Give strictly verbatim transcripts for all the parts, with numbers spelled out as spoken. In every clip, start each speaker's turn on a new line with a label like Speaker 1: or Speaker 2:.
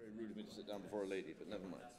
Speaker 1: Very rude of me to sit down before a lady, but never mind.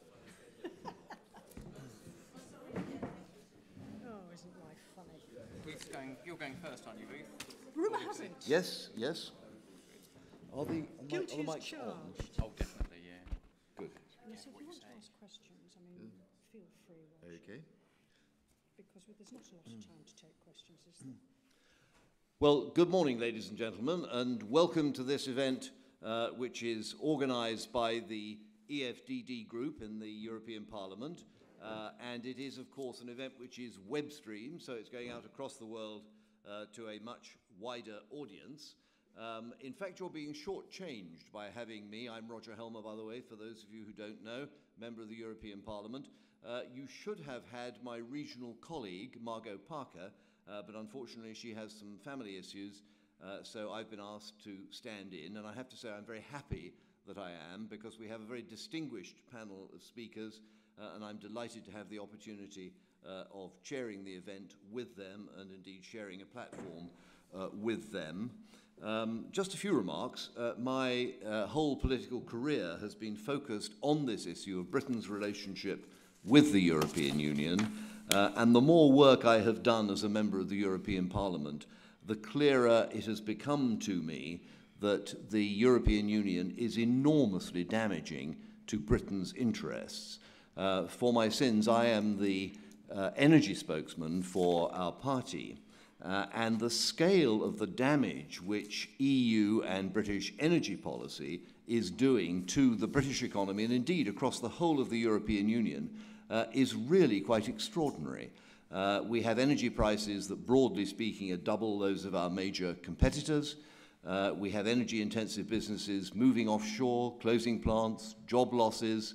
Speaker 2: Oh, isn't life funny?
Speaker 3: Ruth's going, you're going first, aren't you, Ruth?
Speaker 2: Rumour has it.
Speaker 1: Yes, yes. Are the, are
Speaker 2: Guilty
Speaker 1: the
Speaker 2: as
Speaker 1: mics
Speaker 2: charged.
Speaker 1: on?
Speaker 3: Oh, definitely, yeah.
Speaker 1: Good.
Speaker 2: Yes, if
Speaker 3: what
Speaker 2: you
Speaker 3: you
Speaker 2: want to
Speaker 3: say.
Speaker 2: ask questions, I mean, feel free, Roger,
Speaker 1: Okay.
Speaker 2: because there's not a lot of time to take questions, is there?
Speaker 1: Well, good morning, ladies and gentlemen, and welcome to this event, uh, which is organised by the E F D D group in the European Parliament. Uh, and it is, of course, an event which is web streamed, so it's going out across the world uh, to a much wider audience. Um, in fact, you're being shortchanged by having me. I'm Roger Helmer, by the way, for those of you who don't know, member of the European Parliament. Uh, you should have had my regional colleague, Margot Parker, uh, but unfortunately she has some family issues, uh, so I've been asked to stand in, and I have to say I'm very happy that I am, because we have a very distinguished panel of speakers, uh, and I'm delighted to have the opportunity uh, of chairing the event with them, and indeed sharing a platform uh, with them. Um, just a few remarks. Uh, my uh, whole political career has been focused on this issue of Britain's relationship with the European Union, uh, and the more work I have done as a member of the European Parliament, the clearer it has become to me that the European Union is enormously damaging to Britain's interests. Uh, for my sins, I am the uh, energy spokesman for our party. Uh, and the scale of the damage which E U and British energy policy is doing to the British economy, and indeed across the whole of the European Union, uh, is really quite extraordinary. Uh, we have energy prices that, broadly speaking, are double those of our major competitors. Uh, we have energy-intensive businesses moving offshore, closing plants, job losses,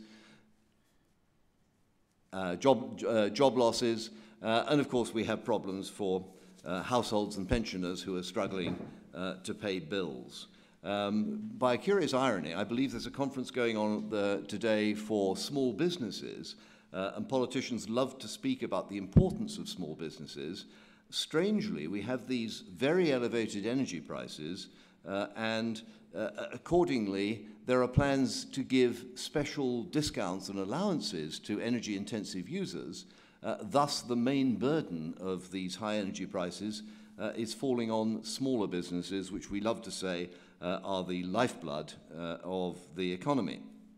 Speaker 1: uh, job, uh, job losses, uh, and of course we have problems for Uh, households and pensioners who are struggling uh, to pay bills. Um, by a curious irony, I believe there's a conference going on the, today for small businesses, uh, and politicians love to speak about the importance of small businesses. Strangely, we have these very elevated energy prices, uh, and uh, accordingly, there are plans to give special discounts and allowances to energy-intensive users. Uh, thus, the main burden of these high energy prices uh, is falling on smaller businesses, which we love to say uh, are the lifeblood uh, of the economy.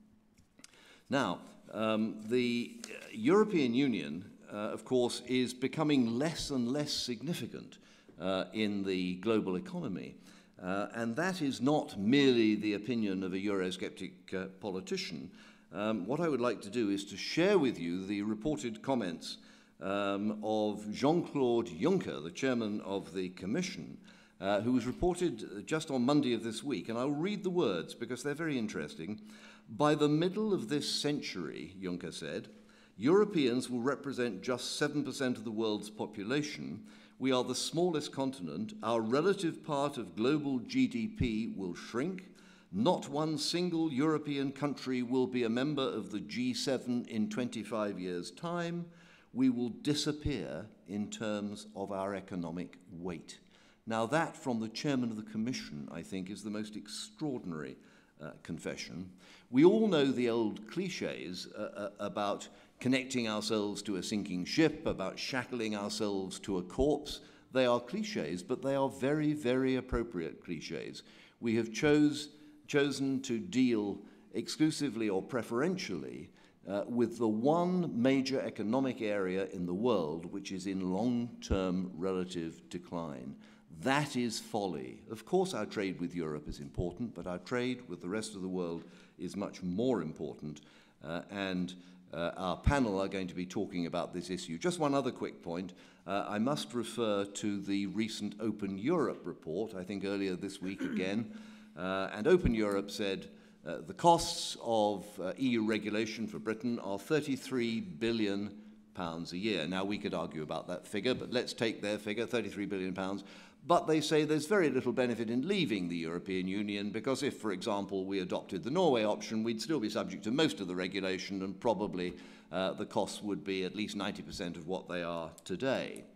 Speaker 1: Now, um, the European Union, uh, of course, is becoming less and less significant uh, in the global economy. Uh, and that is not merely the opinion of a Eurosceptic uh, politician. Um, what I would like to do is to share with you the reported comments um, of Jean-Claude Juncker, the chairman of the Commission, uh, who was reported just on Monday of this week. And I'll read the words because they're very interesting. By the middle of this century, Juncker said, Europeans will represent just seven percent of the world's population. We are the smallest continent. Our relative part of global G D P will shrink. Not one single European country will be a member of the G seven in twenty-five years' time. We will disappear in terms of our economic weight. Now that, from the chairman of the Commission, I think, is the most extraordinary uh, confession. We all know the old cliches uh, uh, about connecting ourselves to a sinking ship, about shackling ourselves to a corpse. They are cliches, but they are very, very appropriate cliches. We have chose chosen to deal exclusively or preferentially uh, with the one major economic area in the world which is in long-term relative decline. That is folly. Of course our trade with Europe is important, but our trade with the rest of the world is much more important, uh, and uh, our panel are going to be talking about this issue. Just one other quick point. Uh, I must refer to the recent Open Europe report, I think earlier this week again. Uh, and Open Europe said uh, the costs of uh, E U regulation for Britain are thirty-three billion pounds a year. Now, we could argue about that figure, but let's take their figure, thirty-three billion pounds. But they say there's very little benefit in leaving the European Union because if, for example, we adopted the Norway option, we'd still be subject to most of the regulation, and probably uh, the costs would be at least ninety percent of what they are today.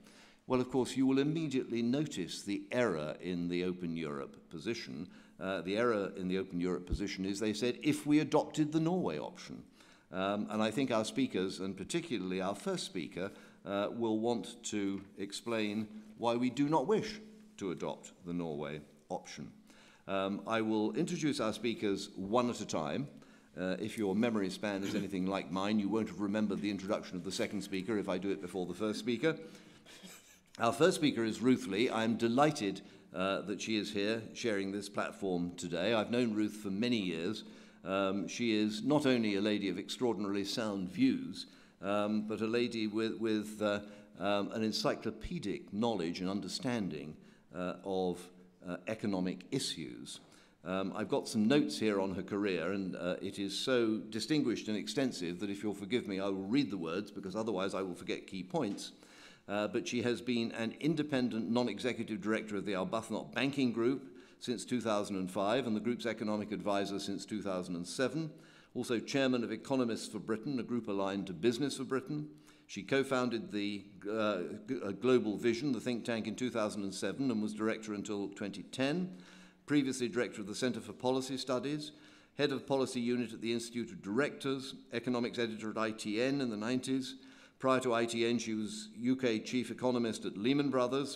Speaker 1: well, of course, you will immediately notice the error in the Open Europe position. Uh, the error in the Open Europe position is they said, if we adopted the Norway option. Um, and I think our speakers, and particularly our first speaker, uh, will want to explain why we do not wish to adopt the Norway option. Um, I will introduce our speakers one at a time. Uh, if your memory span is anything like mine, you won't have remembered the introduction of the second speaker if I do it before the first speaker. Our first speaker is Ruth Lee. I'm delighted uh, that she is here sharing this platform today. I've known Ruth for many years. Um, she is not only a lady of extraordinarily sound views, um, but a lady with, with uh, um, an encyclopedic knowledge and understanding uh, of uh, economic issues. Um, I've got some notes here on her career, and uh, it is so distinguished and extensive that if you'll forgive me, I will read the words, because otherwise I will forget key points. Uh, but she has been an independent non-executive director of the Arbuthnot Banking Group since two thousand five, and the group's economic advisor since two thousand seven. Also chairman of Economists for Britain, a group aligned to Business for Britain. She co-founded the uh, Global Vision, the think tank, in two thousand seven, and was director until twenty ten. Previously director of the Centre for Policy Studies, head of policy unit at the Institute of Directors, economics editor at I T N in the nineties. Prior to I T N, she was U K chief economist at Lehman Brothers,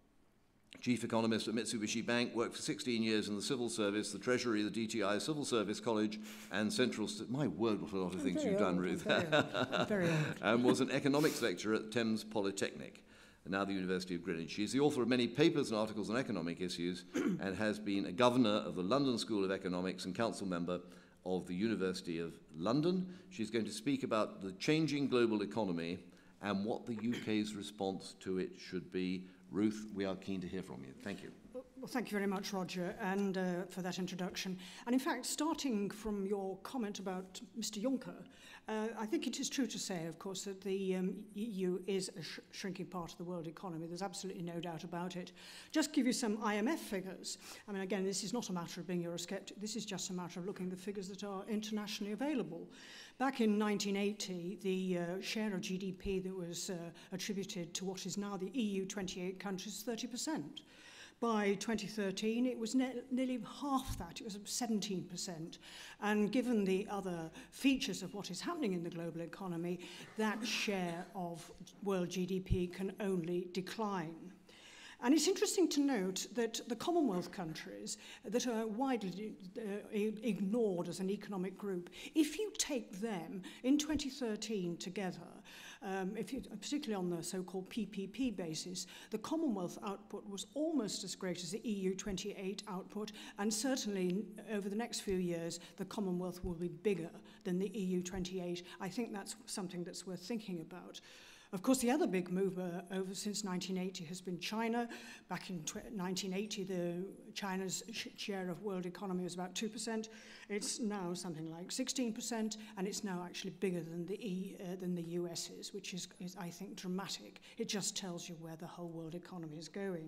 Speaker 1: chief economist at Mitsubishi Bank, worked for sixteen years in the civil service, the Treasury, the D T I, Civil Service College, and Central... St My word, what a lot of things you've done, Ruth.
Speaker 2: Very old. Very old.
Speaker 1: And was an economics lecturer at Thames Polytechnic, and now the University of Greenwich. She is the author of many papers and articles on economic issues and has been a governor of the London School of Economics and council member of the University of London. She's going to speak about the changing global economy and what the U K's response to it should be. Ruth, we are keen to hear from you. Thank you.
Speaker 2: Well, thank you very much, Roger, and uh, for that introduction. And in fact, starting from your comment about Mister Juncker, uh, I think it is true to say, of course, that the um, E U is a sh shrinking part of the world economy. There's absolutely no doubt about it. Just give you some I M F figures. I mean, again, this is not a matter of being Eurosceptic. This is just a matter of looking at the figures that are internationally available. Back in nineteen eighty, the uh, share of G D P that was uh, attributed to what is now the E U twenty-eight countries, thirty percent. By twenty thirteen, it was ne nearly half that. It was seventeen percent. And given the other features of what is happening in the global economy, that share of world G D P can only decline. And it's interesting to note that the Commonwealth countries that are widely uh, ignored as an economic group, if you take them in twenty thirteen together, um, if you, particularly on the so-called P P P basis, the Commonwealth output was almost as great as the E U twenty-eight output, and certainly over the next few years, the Commonwealth will be bigger than the E U twenty-eight. I think that's something that's worth thinking about. Of course, the other big mover over since nineteen eighty has been China. Back in nineteen eighty, the China's sh share of world economy was about two percent. It's now something like sixteen percent, and it's now actually bigger than the, e, uh, than the U S is, which is, is, I think, dramatic. It just tells you where the whole world economy is going.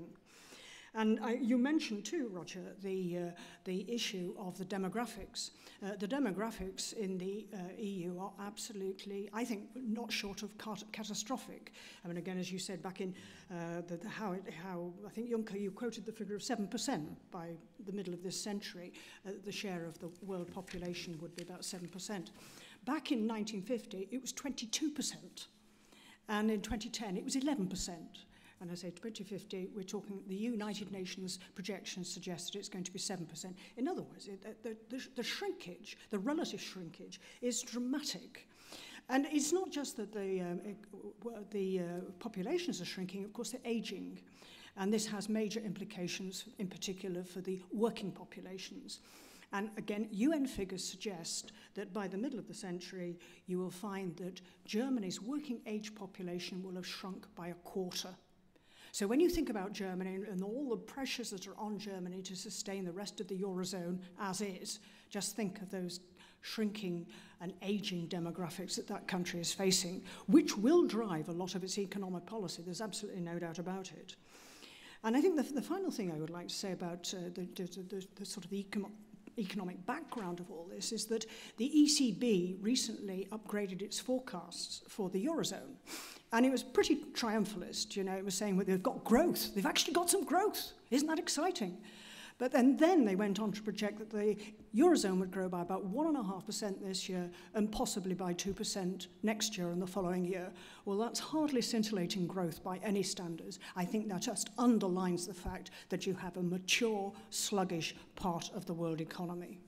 Speaker 2: And I, you mentioned too, Roger, the, uh, the issue of the demographics. Uh, the demographics in the uh, E U are absolutely, I think, not short of cat catastrophic. I mean, again, as you said back in uh, the, the how, it, how, I think, Juncker, you quoted the figure of seven percent by the middle of this century. Uh, the share of the world population would be about seven percent. Back in nineteen fifty, it was twenty-two percent. And in twenty ten, it was eleven percent. And I say twenty fifty, we're talking, the United Nations projections suggest that it's going to be seven percent. In other words, it, the, the, the shrinkage, the relative shrinkage, is dramatic. And it's not just that the, um, it, the uh, populations are shrinking, of course, they're aging. And this has major implications, in particular, for the working populations. And again, U N figures suggest that by the middle of the century, you will find that Germany's working age population will have shrunk by a quarter. So when you think about Germany and all the pressures that are on Germany to sustain the rest of the Eurozone as is, just think of those shrinking and aging demographics that that country is facing, which will drive a lot of its economic policy. There's absolutely no doubt about it. And I think the, the final thing I would like to say about uh, the, the, the, the sort of the econ economic background of all this is that the E C B recently upgraded its forecasts for the Eurozone. And it was pretty triumphalist, you know, it was saying, well, they've got growth. They've actually got some growth. Isn't that exciting? But then, then they went on to project that the Eurozone would grow by about one point five percent this year and possibly by two percent next year and the following year. Well, that's hardly scintillating growth by any standards. I think that just underlines the fact that you have a mature, sluggish part of the world economy.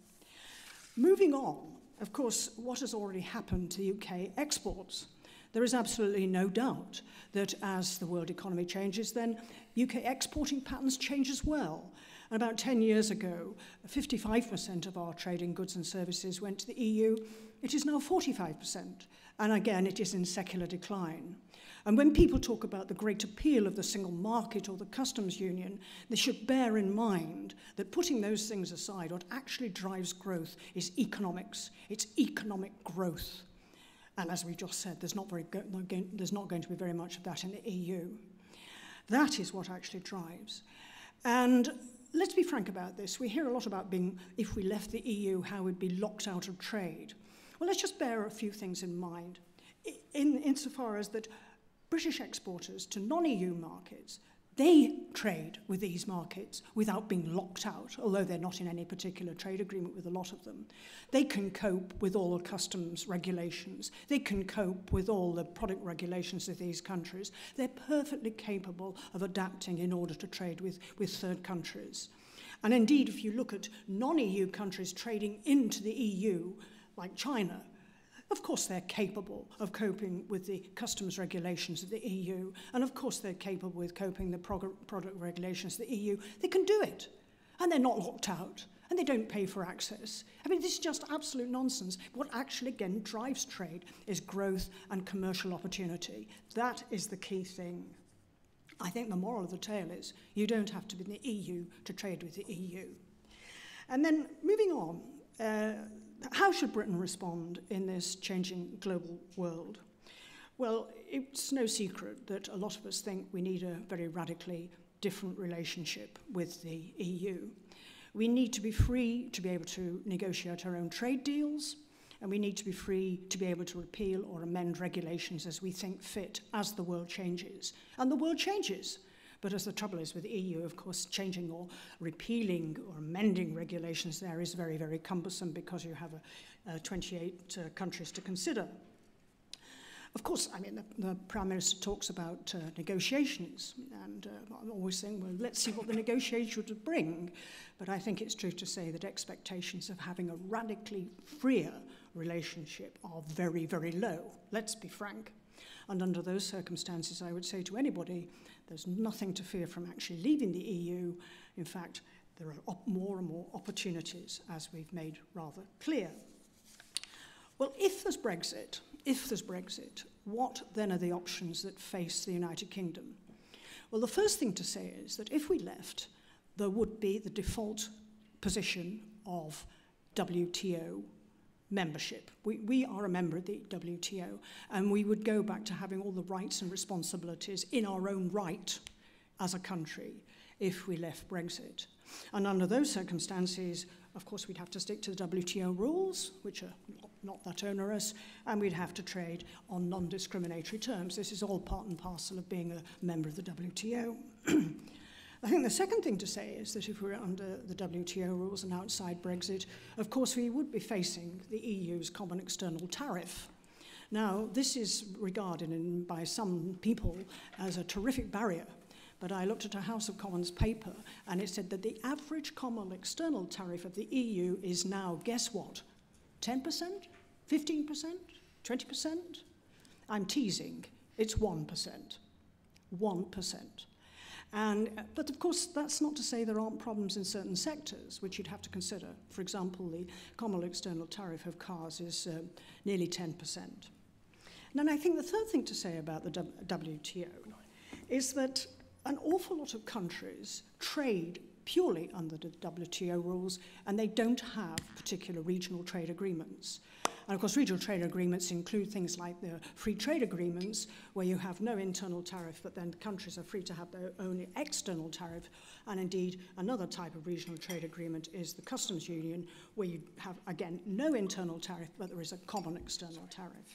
Speaker 2: Moving on, of course, what has already happened to U K exports? There is absolutely no doubt that as the world economy changes, then U K exporting patterns change as well. And about ten years ago, fifty-five percent of our trade in goods and services went to the E U. It is now forty-five percent. And again, it is in secular decline. And when people talk about the great appeal of the single market or the customs union, they should bear in mind that putting those things aside, what actually drives growth is economics. It's economic growth. And as we just said, there's not, very go there's not going to be very much of that in the E U. That is what actually drives. And let's be frank about this. We hear a lot about being, if we left the E U, how we'd be locked out of trade. Well, let's just bear a few things in mind. In, insofar as that British exporters to non-E U markets, they trade with these markets without being locked out, although they're not in any particular trade agreement with a lot of them. They can cope with all the customs regulations. They can cope with all the product regulations of these countries. They're perfectly capable of adapting in order to trade with, with third countries. And indeed, if you look at non-E U countries trading into the E U, like China, of course they're capable of coping with the customs regulations of the E U, and of course they're capable with coping with the product regulations of the E U. They can do it, and they're not locked out, and they don't pay for access. I mean, this is just absolute nonsense. What actually, again, drives trade is growth and commercial opportunity. That is the key thing. I think the moral of the tale is you don't have to be in the E U to trade with the E U. And then moving on, uh, how should Britain respond in this changing global world? Well, it's no secret that a lot of us think we need a very radically different relationship with the E U. We need to be free to be able to negotiate our own trade deals, and we need to be free to be able to repeal or amend regulations as we think fit as the world changes. And the world changes. But as the trouble is with the E U, of course, changing or repealing or amending regulations there is very, very cumbersome because you have a, a twenty-eight uh, countries to consider. Of course, I mean, the, the Prime Minister talks about uh, negotiations, and uh, I'm always saying, well, let's see what the negotiations would bring. But I think it's true to say that expectations of having a radically freer relationship are very, very low. Let's be frank. And under those circumstances, I would say to anybody, there's nothing to fear from actually leaving the E U. In fact, there are more and more opportunities, as we've made rather clear. Well, if there's Brexit, if there's Brexit, what then are the options that face the United Kingdom? Well, the first thing to say is that if we left, there would be the default position of W T O membership. We, we are a member of the W T O, and we would go back to having all the rights and responsibilities in our own right as a country if we left Brexit. And under those circumstances, of course, we'd have to stick to the W T O rules, which are not, not that onerous, and we'd have to trade on non-discriminatory terms. This is all part and parcel of being a member of the W T O. I think the second thing to say is that if we were under the W T O rules and outside Brexit, of course we would be facing the E U's common external tariff. Now, this is regarded in, by some people as a terrific barrier, but I looked at a House of Commons paper and it said that the average common external tariff of the E U is now, guess what, ten percent, fifteen percent, twenty percent? I'm teasing, it's one percent, one percent. And, but of course, that's not to say there aren't problems in certain sectors, which you'd have to consider. For example, the common external tariff of cars is uh, nearly ten percent. And I think the third thing to say about the W T O is that an awful lot of countries trade purely under the W T O rules, and they don't have particular regional trade agreements. And of course, regional trade agreements include things like the free trade agreements, where you have no internal tariff, but then countries are free to have their own external tariff. And indeed, another type of regional trade agreement is the customs union, where you have, again, no internal tariff, but there is a common external tariff.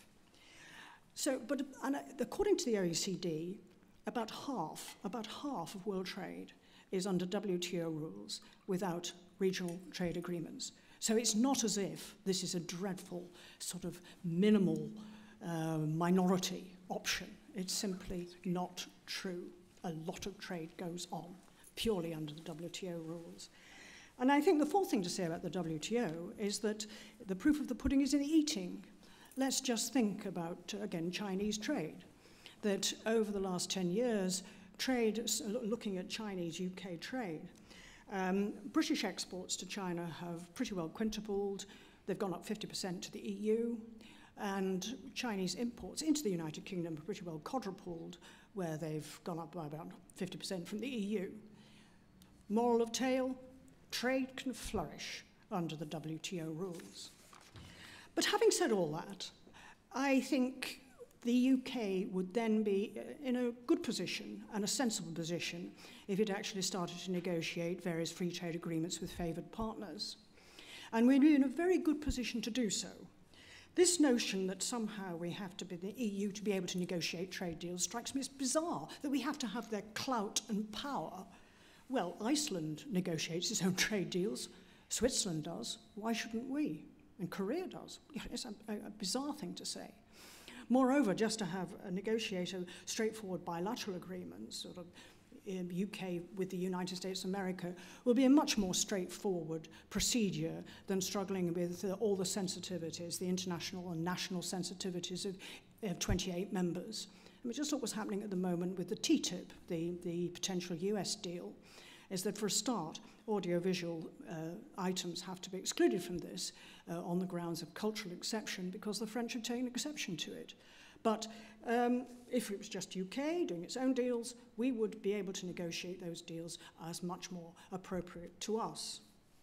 Speaker 2: So, but and according to the O E C D, about half, about half of world trade is under W T O rules without regional trade agreements. So it's not as if this is a dreadful sort of minimal uh, minority option. It's simply not true. A lot of trade goes on purely under the W T O rules. And I think the fourth thing to say about the W T O is that the proof of the pudding is in the eating. Let's just think about, again, Chinese trade. That over the last ten years, trade, looking at Chinese U K trade, um, British exports to China have pretty well quintupled. They've gone up fifty percent to the E U, and Chinese imports into the United Kingdom have pretty well quadrupled, where they've gone up by about fifty percent from the E U. Moral of tale, trade can flourish under the W T O rules. But having said all that, I think the U K would then be in a good position and a sensible position if it actually started to negotiate various free trade agreements with favoured partners. And we'd be in a very good position to do so. This notion that somehow we have to be the E U to be able to negotiate trade deals strikes me as bizarre, that we have to have their clout and power. Well, Iceland negotiates its own trade deals. Switzerland does. Why shouldn't we? And Korea does. It's a, a bizarre thing to say. Moreover, just to have a negotiate a straightforward bilateral agreement, sort of in U K with the United States of America, will be a much more straightforward procedure than struggling with uh, all the sensitivities, the international and national sensitivities of, of twenty-eight members. I mean, just what was happening at the moment with the T T I P, the, the potential U S deal, is that for a start, audiovisual uh, items have to be excluded from this uh, on the grounds of cultural exception, because the French have taken exception to it. But um, if it was just U K doing its own deals, we would be able to negotiate those deals as much more appropriate to us.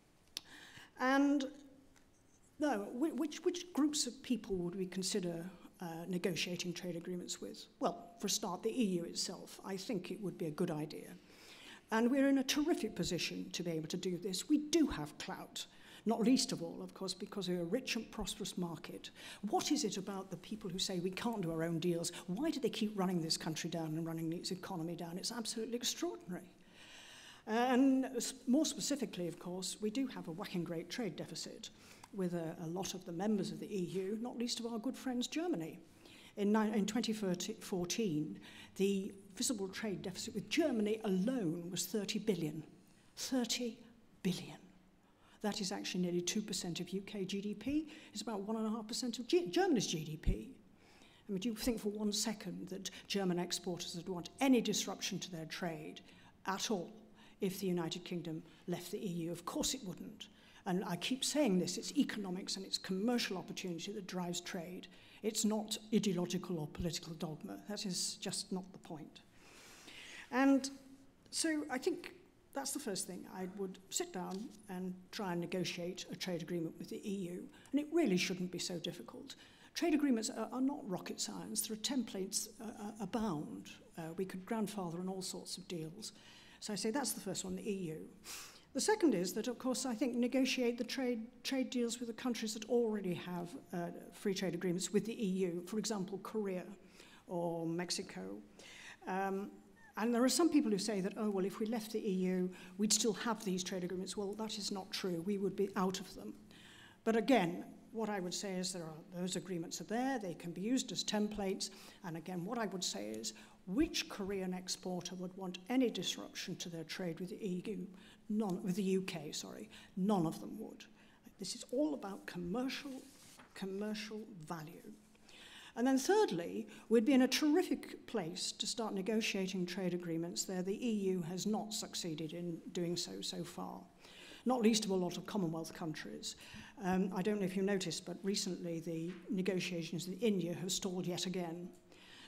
Speaker 2: And no, which, which groups of people would we consider uh, negotiating trade agreements with? Well, for a start, the E U itself. I think it would be a good idea. And we're in a terrific position to be able to do this. We do have clout, not least of all, of course, because we're a rich and prosperous market. What is it about the people who say we can't do our own deals? Why do they keep running this country down and running its economy down? It's absolutely extraordinary. And more specifically, of course, we do have a whacking great trade deficit with a, a lot of the members of the E U, not least of our good friends Germany. In, in twenty fourteen, the visible trade deficit with Germany alone was thirty billion. thirty billion. That is actually nearly two percent of U K G D P. It's about one point five percent of G Germany's G D P. I mean, do you think for one second that German exporters would want any disruption to their trade at all if the United Kingdom left the E U? Of course it wouldn't. And I keep saying this, it's economics and it's commercial opportunity that drives trade. It's not ideological or political dogma. That is just not the point. And so I think that's the first thing. I would sit down and try and negotiate a trade agreement with the E U. And it really shouldn't be so difficult. Trade agreements are, are not rocket science. There are templates uh, abound. Uh, we could grandfather on all sorts of deals. So I say that's the first one, the E U. The second is that, of course, I think negotiate the trade, trade deals with the countries that already have uh, free trade agreements with the E U, for example, Korea or Mexico. Um, and there are some people who say that, oh, well, if we left the E U, we'd still have these trade agreements. Well, that is not true. We would be out of them. But again, what I would say is there are, those agreements are there. They can be used as templates. And again, what I would say is, which Korean exporter would want any disruption to their trade with the E U? None, with the U K, sorry. None of them would. This is all about commercial, commercial value. And then thirdly, we'd be in a terrific place to start negotiating trade agreements there. The E U has not succeeded in doing so so far, not least of a lot of Commonwealth countries. Um, I don't know if you noticed, but recently the negotiations with India have stalled yet again,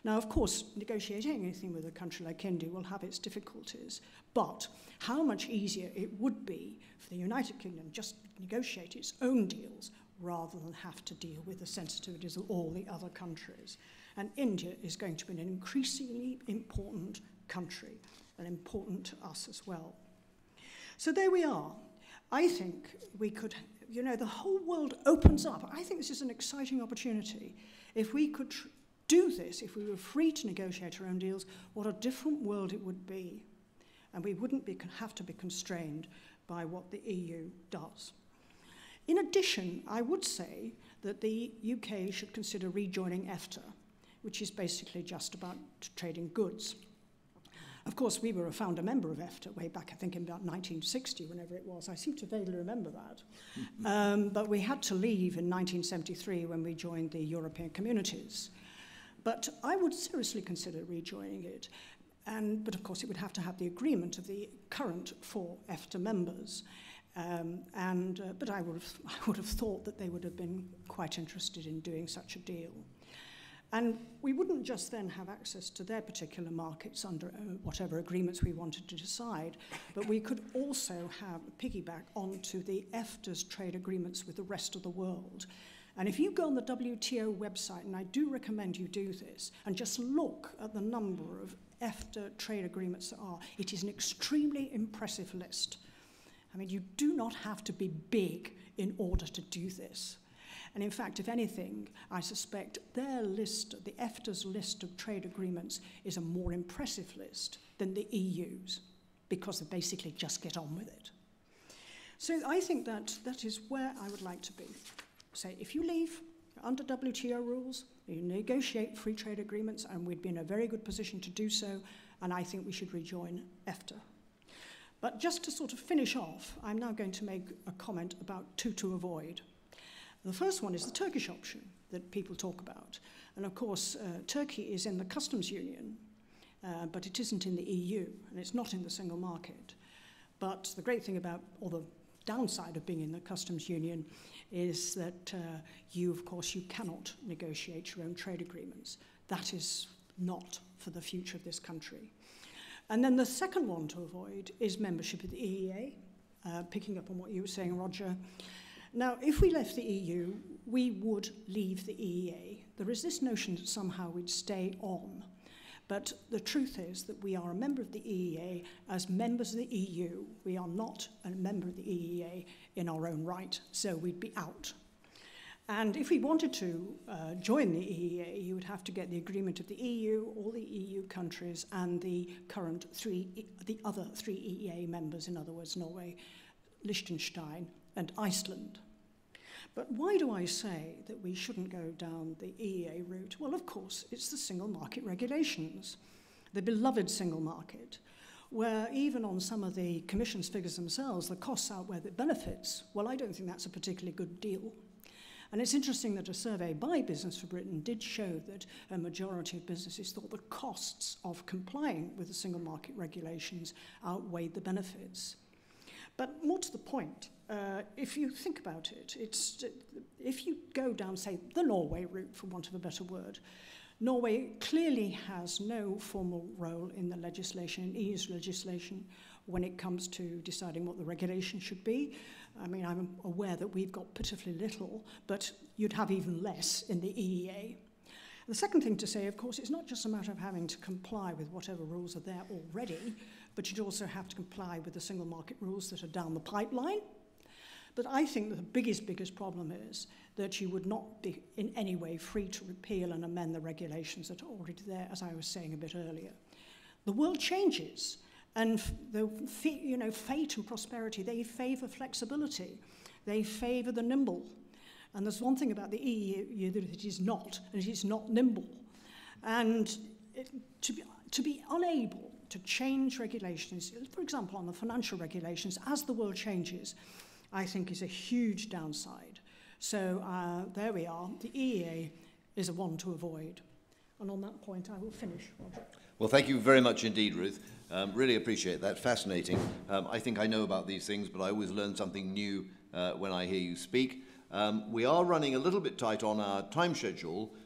Speaker 2: Now, of course, negotiating anything with a country like India will have its difficulties, but how much easier it would be for the United Kingdom just negotiate its own deals rather than have to deal with the sensitivities of all the other countries. And India is going to be an increasingly important country and important to us as well. So there we are. I think we could, you know, the whole world opens up. I think this is an exciting opportunity. If we could tr- do this, if we were free to negotiate our own deals, what a different world it would be. And we wouldn't be, have to be constrained by what the E U does. In addition, I would say that the U K should consider rejoining EFTA, which is basically just about trading goods. Of course, we were a founder member of EFTA way back, I think, in about nineteen sixty, whenever it was. I seem to vaguely remember that. um, but we had to leave in nineteen seventy-three when we joined the European Communities. But I would seriously consider rejoining it. And, but of course, it would have to have the agreement of the current four EFTA members. Um, and, uh, but I would, have, I would have thought that they would have been quite interested in doing such a deal. And we wouldn't just then have access to their particular markets under uh, whatever agreements we wanted to decide, but we could also have a piggyback onto the EFTA's trade agreements with the rest of the world. And if you go on the W T O website, and I do recommend you do this, and just look at the number of EFTA trade agreements there are, it is an extremely impressive list. I mean, you do not have to be big in order to do this. And in fact, if anything, I suspect their list, the EFTA's list of trade agreements, is a more impressive list than the E U's, because they basically just get on with it. So I think that that is where I would like to be. Say, if you leave under W T O rules, you negotiate free trade agreements, and we'd be in a very good position to do so, and I think we should rejoin EFTA. But just to sort of finish off, I'm now going to make a comment about two to avoid. The first one is the Turkish option that people talk about. And of course, uh, Turkey is in the customs union, uh, but it isn't in the E U, and it's not in the single market. But the great thing about, or the downside of being in the customs union, is that uh, you, of course, you cannot negotiate your own trade agreements. That is not for the future of this country. And then the second one to avoid is membership of the E E A, uh, picking up on what you were saying, Roger. Now, if we left the E U, we would leave the E E A. There is this notion that somehow we'd stay on. But the truth is that we are a member of the E E A as members of the E U. We are not a member of the E E A in our own right, so we'd be out. And if we wanted to uh, join the E E A, you would have to get the agreement of the E U, all the E U countries, and the current three, the other three E E A members, in other words, Norway, Liechtenstein, and Iceland. But why do I say that we shouldn't go down the E E A route? Well, of course, it's the single market regulations, the beloved single market, where even on some of the Commission's figures themselves, the costs outweigh the benefits. Well, I don't think that's a particularly good deal. And it's interesting that a survey by Business for Britain did show that a majority of businesses thought the costs of complying with the single market regulations outweighed the benefits. But more to the point, uh, if you think about it, it's, if you go down, say, the Norway route, for want of a better word, Norway clearly has no formal role in the legislation, in E U's legislation, when it comes to deciding what the regulation should be. I mean, I'm aware that we've got pitifully little, but you'd have even less in the E E A. The second thing to say, of course, it's not just a matter of having to comply with whatever rules are there already, but you'd also have to comply with the single market rules that are down the pipeline. But I think that the biggest, biggest problem is that you would not be in any way free to repeal and amend the regulations that are already there, as I was saying a bit earlier. The world changes, and the you know, fate and prosperity, they favour flexibility. They favour the nimble. And there's one thing about the E U that it is not, and it is not nimble. And it, to, be, to be unable to change regulations, for example, on the financial regulations, as the world changes, I think is a huge downside. So uh, there we are. The E E A is a one to avoid. And on that point, I will finish, Roger.
Speaker 1: Well, thank you very much indeed, Ruth. Um, really appreciate that. Fascinating. Um, I think I know about these things, but I always learn something new uh, when I hear you speak. Um, we are running a little bit tight on our time schedule,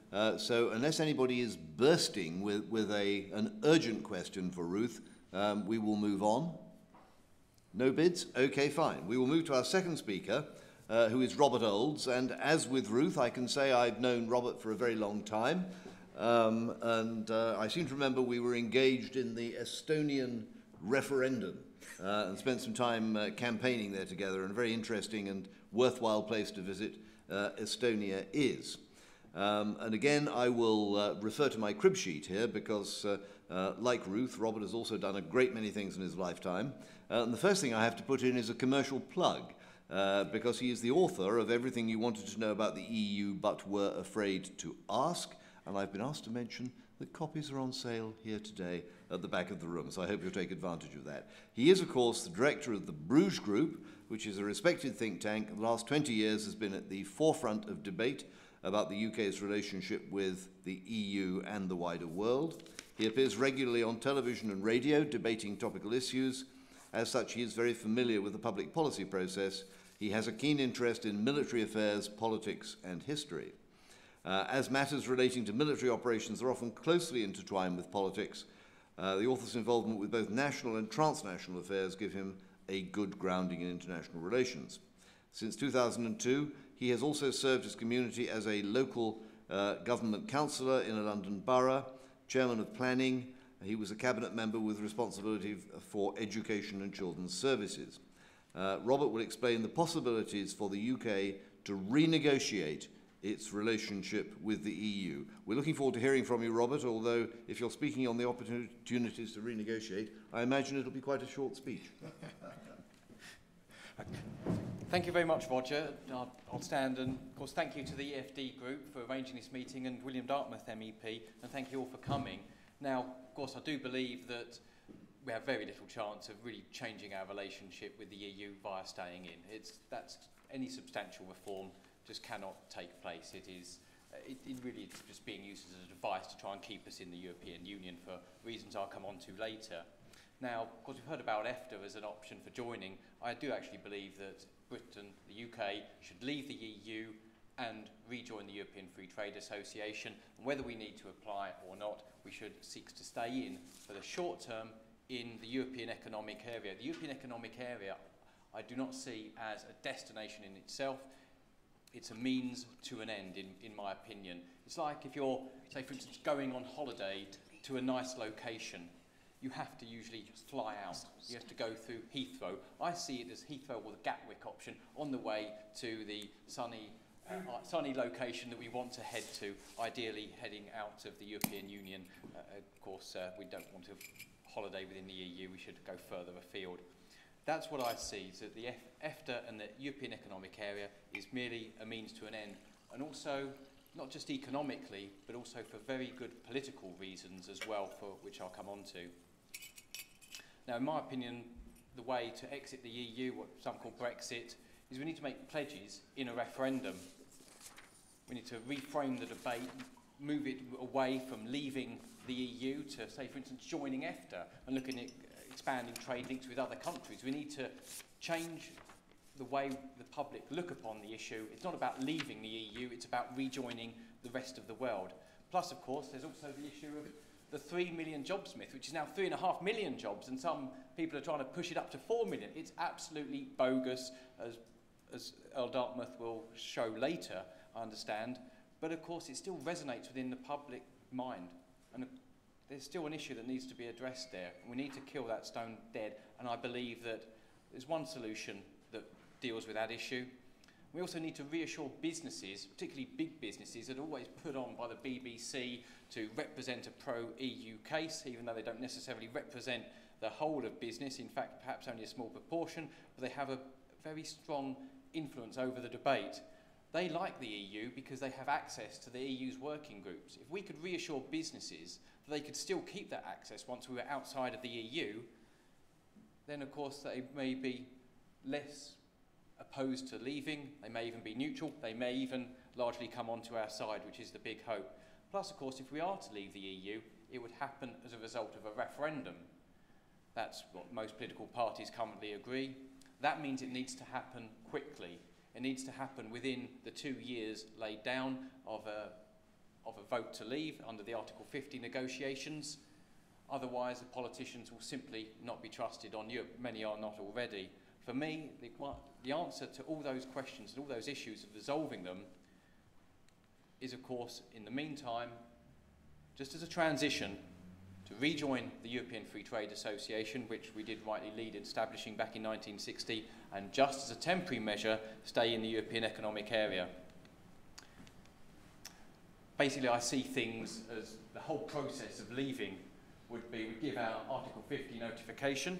Speaker 1: Uh, so unless anybody is bursting with, with a, an urgent question for Ruth, um, we will move on. No bids? Okay, fine. We will move to our second speaker, uh, who is Robert Olds. And as with Ruth, I can say I've known Robert for a very long time. Um, and uh, I seem to remember we were engaged in the Estonian referendum uh, and spent some time uh, campaigning there together, and a very interesting and worthwhile place to visit uh, Estonia is. Um, and again, I will uh, refer to my crib sheet here because, uh, uh, like Ruth, Robert has also done a great many things in his lifetime. Uh, and the first thing I have to put in is a commercial plug, uh, because he is the author of Everything You Wanted to Know About the E U But Were Afraid to Ask. And I've been asked to mention that copies are on sale here today at the back of the room, so I hope you'll take advantage of that. He is, of course, the director of the Bruges Group, which is a respected think tank. The last twenty years has been at the forefront of debate about the U K's relationship with the E U and the wider world. He appears regularly on television and radio, debating topical issues. As such, he is very familiar with the public policy process. He has a keen interest in military affairs, politics, and history. Uh, as matters relating to military operations are often closely intertwined with politics, uh, the author's involvement with both national and transnational affairs give him a good grounding in international relations. Since two thousand two, he has also served his community as a local uh, government councillor in a London borough, chairman of planning. He was a cabinet member with responsibility for education and children's services. Uh, Robert will explain the possibilities for the U K to renegotiate its relationship with the E U. We're looking forward to hearing from you, Robert, although if you're speaking on the opportunities to renegotiate, I imagine it'll be quite a short speech.
Speaker 3: Thank you very much, Roger. I'll, I'll stand, and of course thank you to the E F D group for arranging this meeting, and William Dartmouth M E P, and thank you all for coming. Now, of course, I do believe that we have very little chance of really changing our relationship with the E U via staying in. It's, that's, any substantial reform just cannot take place. It is, it, it really is just being used as a device to try and keep us in the European Union for reasons I'll come on to later. Now, of course, we've heard about E F D A as an option for joining. I do actually believe that Britain, the U K, should leave the E U and rejoin the European Free Trade Association. And whether we need to apply or not, we should seek to stay in for the short term in the European Economic Area. The European Economic Area I do not see as a destination in itself. It's a means to an end, in, in my opinion. It's like if you're, say, for instance, going on holiday to a nice location, you have to usually fly out. You have to go through Heathrow. I see it as Heathrow or the Gatwick option on the way to the sunny, uh, sunny location that we want to head to, ideally heading out of the European Union. Uh, of course, uh, we don't want to holiday within the E U. We should go further afield. That's what I see, so that the E F D A and the European Economic Area is merely a means to an end, and also not just economically, but also for very good political reasons as well, for which I'll come on to. Now, in my opinion, the way to exit the E U, what some call Brexit, is we need to make pledges in a referendum. We need to reframe the debate, move it away from leaving the E U to, say, for instance, joining E F D A and looking at expanding trade links with other countries. We need to change the way the public look upon the issue. It's not about leaving the E U, it's about rejoining the rest of the world. Plus, of course, there's also the issue of the three million jobs myth, which is now three and a half million jobs, and some people are trying to push it up to four million. It's absolutely bogus, as, as Earl Dartmouth will show later, I understand. But of course, it still resonates within the public mind. And there's still an issue that needs to be addressed there. We need to kill that stone dead, and I believe that there's one solution that deals with that issue. We also need to reassure businesses, particularly big businesses, that are always put on by the B B C to represent a pro-E U case, even though they don't necessarily represent the whole of business, in fact, perhaps only a small proportion, but they have a very strong influence over the debate. They like the E U because they have access to the E U's working groups. If we could reassure businesses that they could still keep that access once we were outside of the E U, then of course they may be less opposed to leaving, they may even be neutral, they may even largely come onto our side, which is the big hope. Plus, of course, if we are to leave the E U, it would happen as a result of a referendum. That's what most political parties currently agree. That means it needs to happen quickly. It needs to happen within the two years laid down of a of a vote to leave under the Article fifty negotiations. Otherwise, the politicians will simply not be trusted on Europe. Many are not already. For me, the, the answer to all those questions and all those issues of resolving them is, of course, in the meantime, just as a transition, to rejoin the European Free Trade Association, which we did rightly lead in establishing back in nineteen sixty, and just as a temporary measure, stay in the European Economic Area. Basically, I see things as the whole process of leaving would be, we give out Article fifty notification,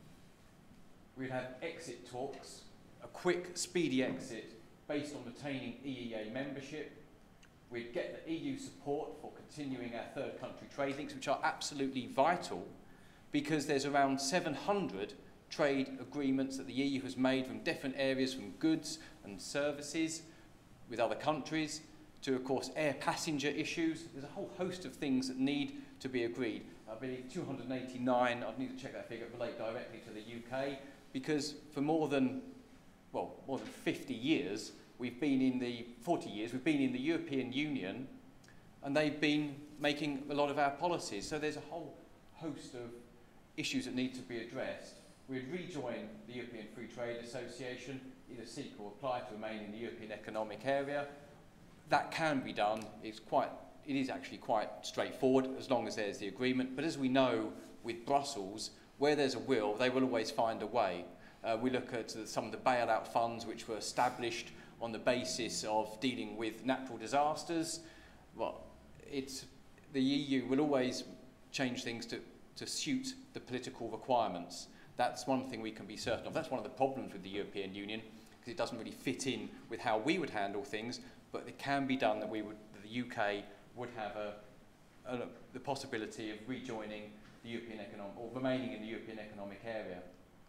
Speaker 3: we'd have exit talks, a quick, speedy exit based on retaining E E A membership. We'd get the E U support for continuing our third country trade links, which are absolutely vital because there's around seven hundred trade agreements that the E U has made from different areas, from goods and services with other countries to, of course, air passenger issues. There's a whole host of things that need to be agreed. I believe two hundred eighty-nine, I'd need to check that figure, relate directly to the U K because for more than, well, more than fifty years, we've been in the, forty years, we've been in the European Union and they've been making a lot of our policies. So there's a whole host of issues that need to be addressed. We'd rejoin the European Free Trade Association, either seek or apply to remain in the European Economic Area. That can be done. It's quite, it is actually quite straightforward as long as there's the agreement. But as we know with Brussels, where there's a will, they will always find a way. Uh, we look at uh, some of the bailout funds which were established on the basis of dealing with natural disasters. Well, it's, the E U will always change things to, to suit the political requirements. That's one thing we can be certain of. That's one of the problems with the European Union, because it doesn't really fit in with how we would handle things, but it can be done that we would, that the U K would have a, a, the possibility of rejoining the European economic, or remaining in the European Economic Area.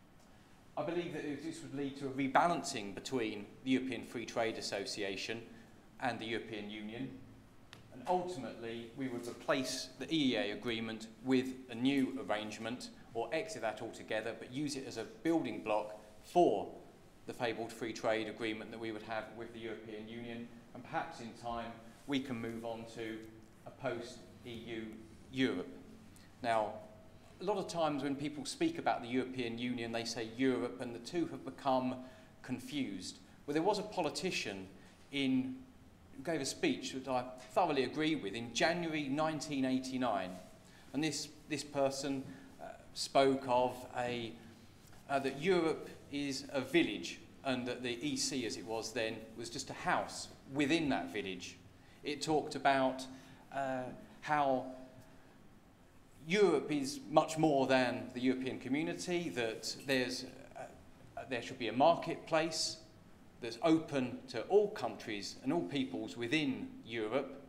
Speaker 3: I believe that this would lead to a rebalancing between the European Free Trade Association and the European Union. And ultimately, we would replace the E E A agreement with a new arrangement, or exit that altogether, but use it as a building block for the fabled free trade agreement that we would have with the European Union. And perhaps in time, we can move on to a post-E U Europe. Now, a lot of times when people speak about the European Union, they say Europe, and the two have become confused. Well, there was a politician in, who gave a speech that I thoroughly agree with in January nineteen eighty-nine. And this, this person uh, spoke of a, uh, that Europe is a village, and that the E C, as it was then, was just a house within that village. It talked about uh, how Europe is much more than the European community, that there's, uh, there should be a marketplace that's open to all countries and all peoples within Europe,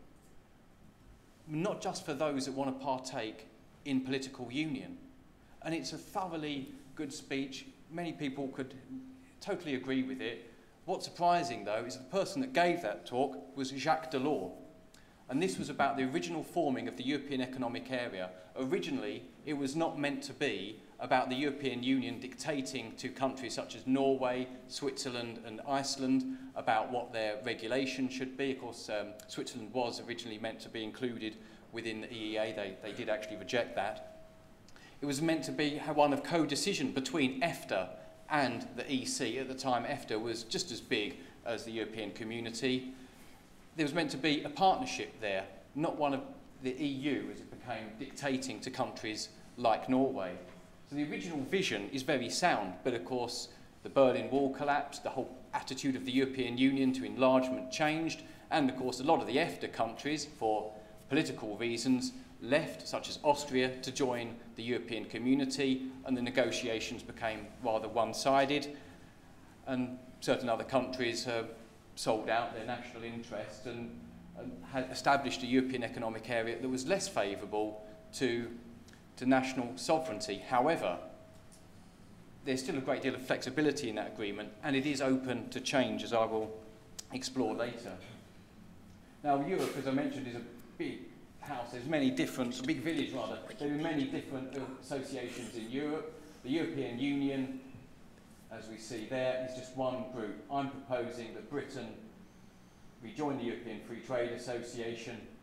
Speaker 3: not just for those that want to partake in political union. And it's a thoroughly good speech. Many people could totally agree with it. What's surprising, though, is the person that gave that talk was Jacques Delors. And this was about the original forming of the European Economic Area. Originally, it was not meant to be about the European Union dictating to countries such as Norway, Switzerland and Iceland about what their regulation should be. Of course, um, Switzerland was originally meant to be included within the E E A. They, they did actually reject that. It was meant to be one of co-decision between EFTA and the E C. At the time, EFTA was just as big as the European Community. There was meant to be a partnership there, not one of the E U as it became dictating to countries like Norway. So the original vision is very sound, but of course the Berlin Wall collapsed, the whole attitude of the European Union to enlargement changed, and of course a lot of the EFTA countries, for political reasons, left, such as Austria, to join the European Community, and the negotiations became rather one-sided, and certain other countries uh, sold out their national interest and, and had established a European Economic Area that was less favourable to, to national sovereignty. However, there's still a great deal of flexibility in that agreement, and it is open to change, as I will explore later. Now, Europe, as I mentioned, is a big house. There's many different, a big village rather. There are many different associations in Europe. The European Union, as we see there, is just one group. I'm proposing that Britain rejoin the European Free Trade Association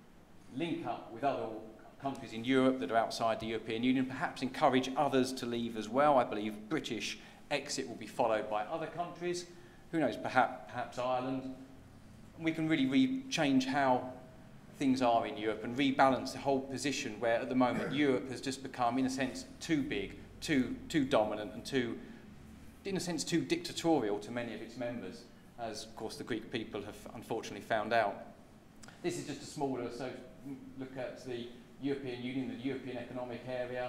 Speaker 3: link up with other countries in Europe that are outside the European Union, perhaps encourage others to leave as well. I believe British exit will be followed by other countries. Who knows, perhaps, perhaps Ireland. We can really re change how things are in Europe and rebalance the whole position where at the moment Europe has just become, in a sense, too big, too, too dominant and too, in a sense, too dictatorial to many of its members, as, of course, the Greek people have unfortunately found out. This is just a smaller, so look at the European Union, the European Economic Area,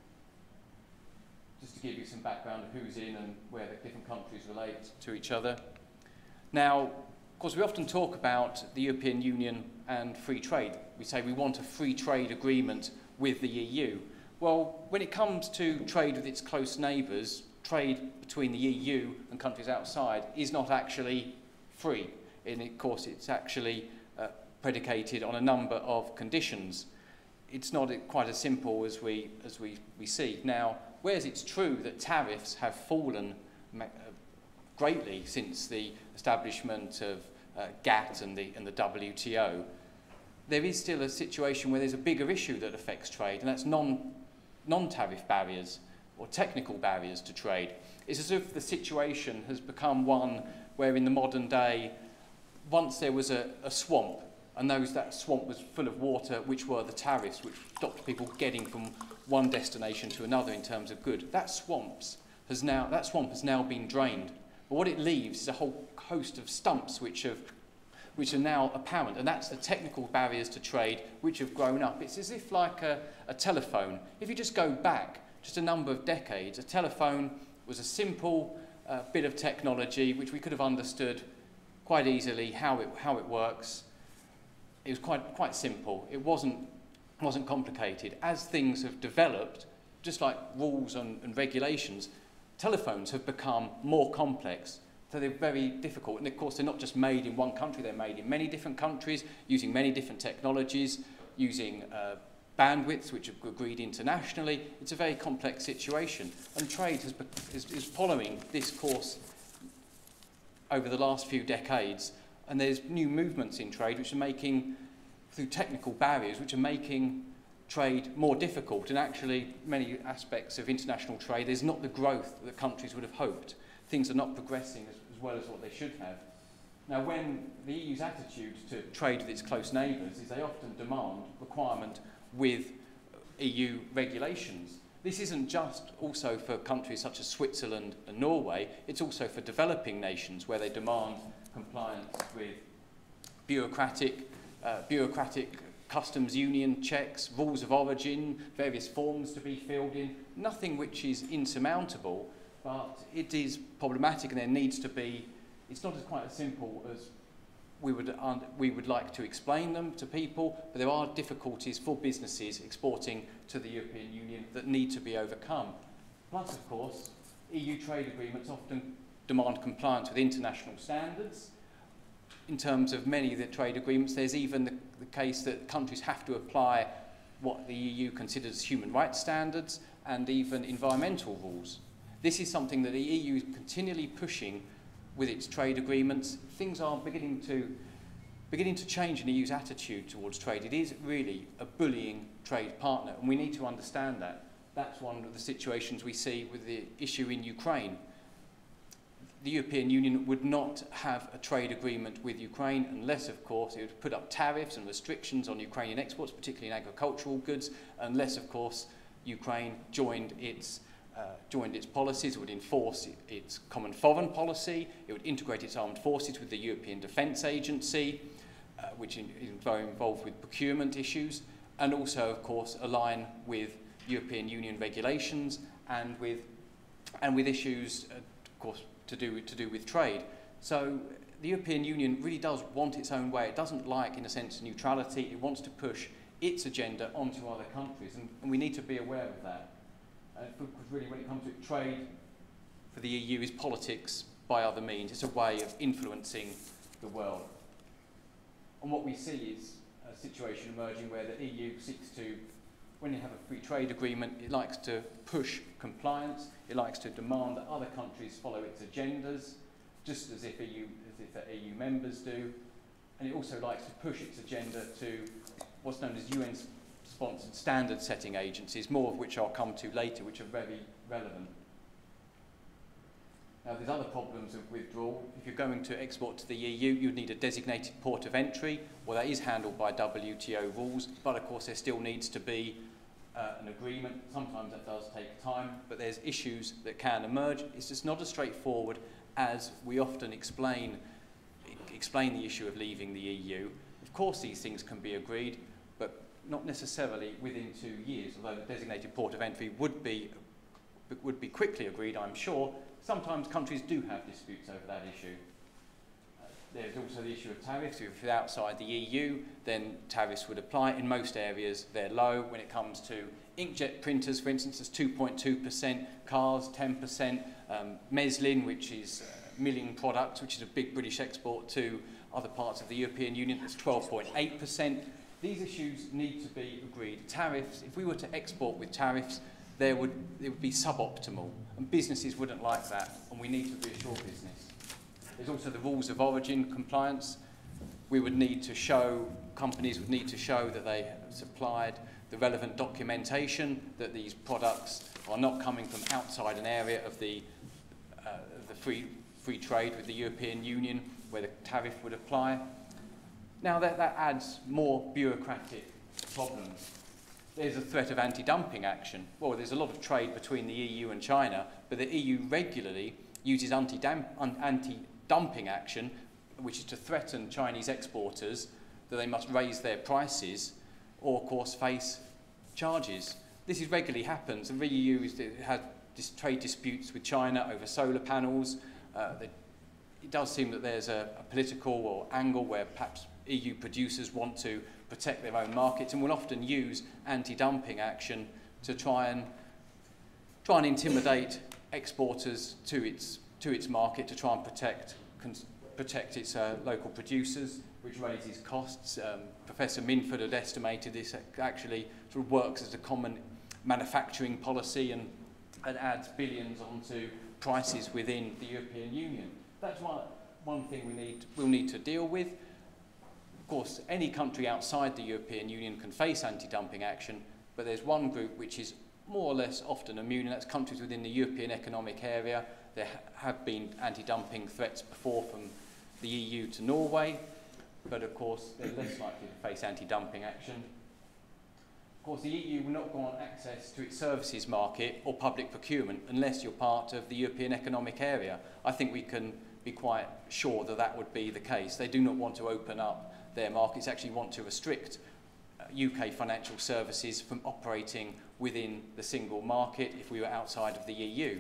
Speaker 3: just to give you some background of who's in and where the different countries relate to each other. Now, of course, we often talk about the European Union and free trade. We say we want a free trade agreement with the E U. Well, when it comes to trade with its close neighbours, trade between the E U and countries outside is not actually free. And of course, it's actually uh, predicated on a number of conditions. It's not quite as simple as we, as we, we see. Now, whereas it's true that tariffs have fallen uh, greatly since the establishment of uh, G A T and the, and the W T O, there is still a situation where there's a bigger issue that affects trade, and that's non, non-tariff barriers or technical barriers to trade. It's as if the situation has become one where in the modern day, once there was a, a swamp, and those, that swamp was full of water, which were the tariffs, which stopped people getting from one destination to another in terms of good. That, swamps has now, that swamp has now been drained. But what it leaves is a whole host of stumps which, have, which are now apparent, and that's the technical barriers to trade which have grown up. It's as if like a, a telephone. If you just go back just a number of decades, a telephone was a simple uh, bit of technology which we could have understood quite easily how it, how it works. It was quite, quite simple. It wasn't, wasn't complicated. As things have developed, just like rules and, and regulations, telephones have become more complex, so they're very difficult. And of course, they're not just made in one country, they're made in many different countries, using many different technologies, using uh, bandwidths which are agreed internationally. It's a very complex situation. And trade has, is, is following this course over the last few decades. And there's new movements in trade which are making, through technical barriers, which are making trade more difficult. And actually, many aspects of international trade, there's not the growth that countries would have hoped. Things are not progressing as, as well as what they should have. Now, when the E U's attitude to trade with its close neighbours is they often demand requirement with E U regulations. This isn't just also for countries such as Switzerland and Norway, it's also for developing nations where they demand compliance with bureaucratic, uh, bureaucratic customs union checks, rules of origin, various forms to be filled in, nothing which is insurmountable, but it is problematic and there needs to be, it's not as quite as simple as we would, uh, we would like to explain them to people, but there are difficulties for businesses exporting to the European Union that need to be overcome. Plus, of course, E U trade agreements often demand compliance with international standards. In terms of many of the trade agreements, there's even the, the case that countries have to apply what the E U considers human rights standards and even environmental rules. This is something that the E U is continually pushing with its trade agreements. Things are beginning to, beginning to change in the E U's attitude towards trade. It is really a bullying trade partner, and we need to understand that. That's one of the situations we see with the issue in Ukraine. The European Union would not have a trade agreement with Ukraine unless, of course, it would put up tariffs and restrictions on Ukrainian exports, particularly in agricultural goods, unless, of course, Ukraine joined its, uh, joined its policies, it would enforce its common foreign policy, it would integrate its armed forces with the European Defence Agency, uh, which is very involved with procurement issues, and also, of course, align with European Union regulations and with, and with issues, uh, of course, to do, to do with trade. So the European Union really does want its own way. It doesn't like, in a sense, neutrality. It wants to push its agenda onto other countries, and, and we need to be aware of that. Uh, because really, when it comes to trade for the E U is politics by other means. It's a way of influencing the world. And what we see is a situation emerging where the E U seeks to, when you have a free trade agreement, it likes to push compliance, it likes to demand that other countries follow its agendas, just as if E U, as if the E U members do, and it also likes to push its agenda to what's known as U N-sponsored standard-setting agencies, more of which I'll come to later, which are very relevant. Now, there's other problems of withdrawal. If you're going to export to the E U, you'd need a designated port of entry. Well, that is handled by W T O rules, but of course there still needs to be uh, an agreement. Sometimes that does take time, but there's issues that can emerge. It's just not as straightforward as we often explain, explain the issue of leaving the E U. Of course, these things can be agreed, but not necessarily within two years, although the designated port of entry would be, would be quickly agreed, I'm sure. Sometimes countries do have disputes over that issue. Uh, there's also the issue of tariffs. If you're outside the E U, then tariffs would apply. In most areas, they're low. When it comes to inkjet printers, for instance, it's two point two percent, cars, ten percent, um, Meslin, which is uh, milling products, which is a big British export to other parts of the European Union, it's twelve point eight percent. These issues need to be agreed. Tariffs, if we were to export with tariffs, there would, it would be suboptimal, and businesses wouldn't like that, and we need to reassure business. There's also the rules of origin compliance. We would need to show, companies would need to show that they supplied the relevant documentation, that these products are not coming from outside an area of the, uh, the free, free trade with the European Union, where the tariff would apply. Now that, that adds more bureaucratic problems. There's a threat of anti-dumping action. Well, there's a lot of trade between the E U and China, but the E U regularly uses anti-dumping action, which is to threaten Chinese exporters that they must raise their prices or, of course, face charges. This is regularly happens. The E U has trade disputes with China over solar panels. Uh, they, it does seem that there's a, a political or angle where perhaps E U producers want to protect their own markets and will often use anti-dumping action to try and try and intimidate exporters to its to its market to try and protect protect its uh, local producers, which raises costs. Um, Professor Minford had estimated this actually sort of works as a common manufacturing policy and, and adds billions onto prices within the European Union. That's one one thing we need we'll need to deal with. Of course, any country outside the European Union can face anti-dumping action, but there's one group which is more or less often immune, and that's countries within the European Economic Area. There ha have been anti-dumping threats before from the E U to Norway, but of course they're less likely to face anti-dumping action. Of course, the E U will not grant access to its services market or public procurement unless you're part of the European Economic Area. I think we can be quite sure that that would be the case. They do not want to open up their markets, actually want to restrict uh, U K financial services from operating within the single market if we were outside of the E U.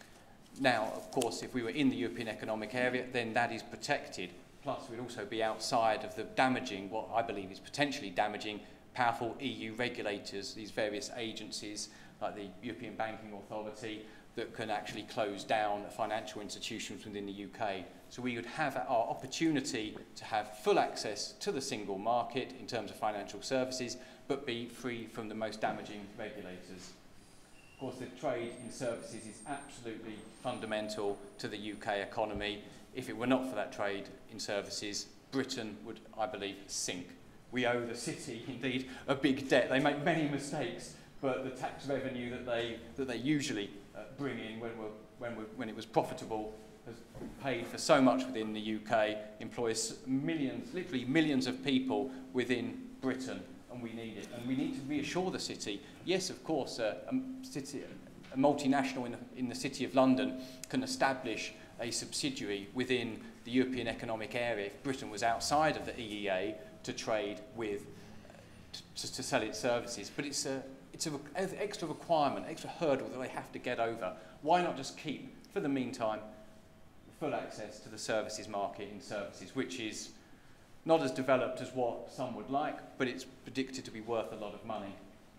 Speaker 3: Now, of course, if we were in the European Economic Area, then that is protected. Plus, we'd also be outside of the damaging, what I believe is potentially damaging, powerful E U regulators, these various agencies like the European Banking Authority, that can actually close down financial institutions within the U K. So we would have our opportunity to have full access to the single market in terms of financial services, but be free from the most damaging regulators. Of course, the trade in services is absolutely fundamental to the U K economy. If it were not for that trade in services, Britain would, I believe, sink. We owe the city, indeed, a big debt. They make many mistakes, but the tax revenue that they, that they usually uh, bring in when, we're, when, we're, when it was profitable has paid for so much within the U K, employs millions, literally millions of people within Britain, and we need it. And we need to reassure the city. Yes, of course, uh, a, city, a multinational in the, in the City of London can establish a subsidiary within the European Economic Area if Britain was outside of the E E A to trade with, uh, to, to sell its services. But it's a It's an extra requirement, extra hurdle that they have to get over. Why not just keep, for the meantime, full access to the services market in services, which is not as developed as what some would like, but it's predicted to be worth a lot of money.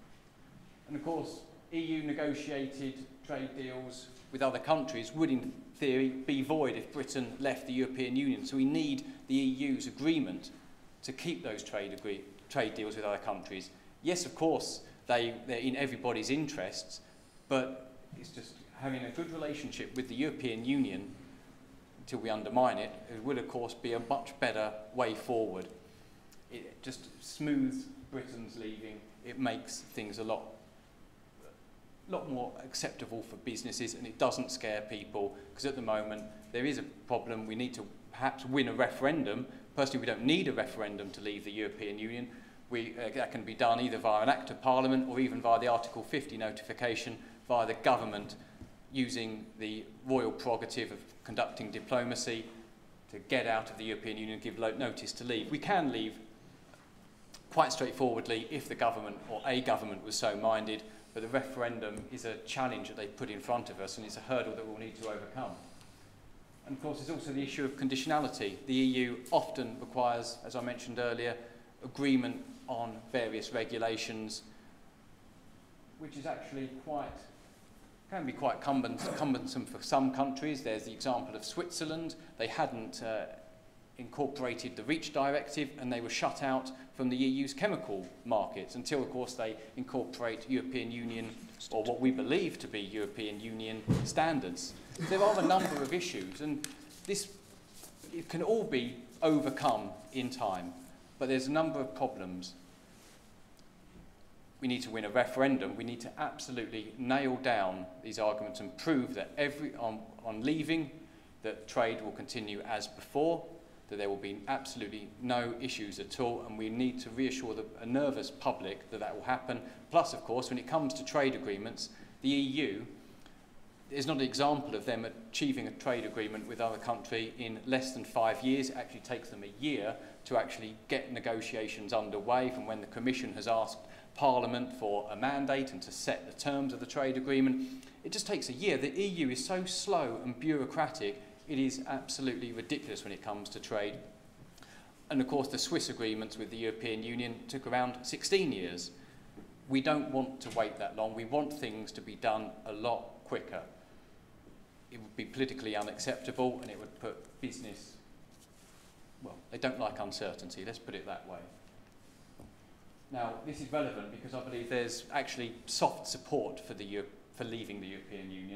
Speaker 3: And of course, E U negotiated trade deals with other countries would, in theory, be void if Britain left the European Union. So we need the E U's agreement to keep those trade, agree trade deals with other countries. Yes, of course, They, they're in everybody's interests, but it's just having a good relationship with the European Union until we undermine it, it will of course be a much better way forward. it just smooths Britain's leaving. It makes things a lot, lot more acceptable for businesses, and it doesn't scare people, because at the moment there is a problem. We need to perhaps win a referendum. Personally, we don't need a referendum to leave the European Union. We, uh, that can be done either via an Act of Parliament or even via the Article fifty notification via the government, using the royal prerogative of conducting diplomacy to get out of the European Union and give notice to leave. We can leave quite straightforwardly if the government or a government was so minded, but the referendum is a challenge that they put in front of us, and it's a hurdle that we'll need to overcome. And of course, there's also the issue of conditionality. The E U often requires, as I mentioned earlier, agreement on various regulations, which is actually quite, can be quite cumbersome for some countries. There's the example of Switzerland. They hadn't uh, incorporated the REACH directive, and they were shut out from the E U's chemical markets until, of course, they incorporate European Union, or what we believe to be European Union standards. There are a number of issues, and this it can all be overcome in time, but there's a number of problems. We need to win a referendum. We need to absolutely nail down these arguments and prove that every on, on leaving, that trade will continue as before, that there will be absolutely no issues at all, and we need to reassure the, a nervous public that that will happen. Plus, of course, when it comes to trade agreements, the E U is not an example of them achieving a trade agreement with other country in less than five years. It actually takes them a year to actually get negotiations underway from when the Commission has asked Parliament for a mandate and to set the terms of the trade agreement. It just takes a year. The E U is so slow and bureaucratic, it is absolutely ridiculous when it comes to trade. And of course, the Swiss agreements with the European Union took around sixteen years. We don't want to wait that long. We want things to be done a lot quicker. It would be politically unacceptable, and it would put business, well, they don't like uncertainty, let's put it that way. Now, this is relevant because I believe there's actually soft support for, the Euro for leaving the European Union.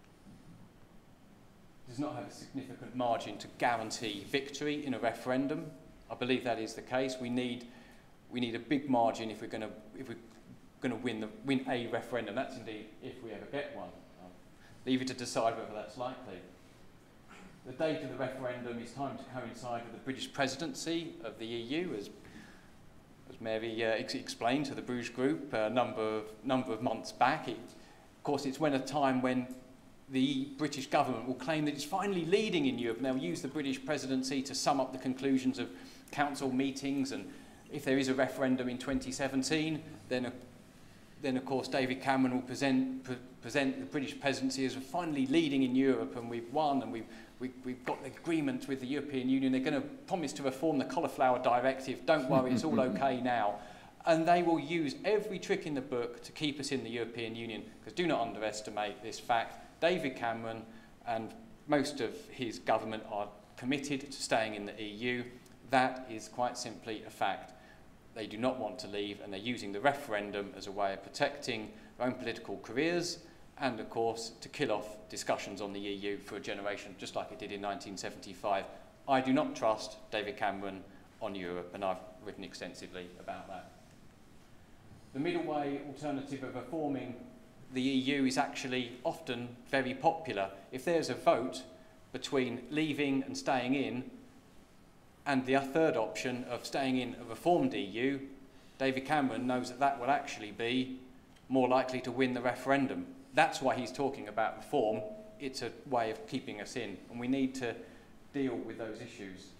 Speaker 3: It does not have a significant margin to guarantee victory in a referendum. I believe that is the case. We need, we need a big margin if we're going to if we're going to win the win a referendum. That's indeed if we ever get one. I'll leave it to decide whether that's likely. The date of the referendum is timed to coincide with the British presidency of the E U, as as Mary uh, ex explained to the Bruges Group a number of number of months back. It, of course, it's when a time when the British government will claim that it's finally leading in Europe, and they'll use the British presidency to sum up the conclusions of council meetings. And if there is a referendum in twenty seventeen, then, uh, then of course David Cameron will present, pre present the British presidency as finally leading in Europe, and we've won, and we've, we, we've got agreement with the European Union. They're going to promise to reform the cauliflower directive. Don't worry, it's all okay now. And they will use every trick in the book to keep us in the European Union, because do not underestimate this fact. David Cameron and most of his government are committed to staying in the E U. That is quite simply a fact. They do not want to leave, and they're using the referendum as a way of protecting their own political careers and, of course, to kill off discussions on the E U for a generation, just like it did in nineteen seventy-five. I do not trust David Cameron on Europe, and I've written extensively about that. The middle way alternative of reforming the E U is actually often very popular. If there's a vote between leaving and staying in, and the third option of staying in a reformed E U, David Cameron knows that that will actually be more likely to win the referendum. That's why he's talking about reform. It's a way of keeping us in, and we need to deal with those issues.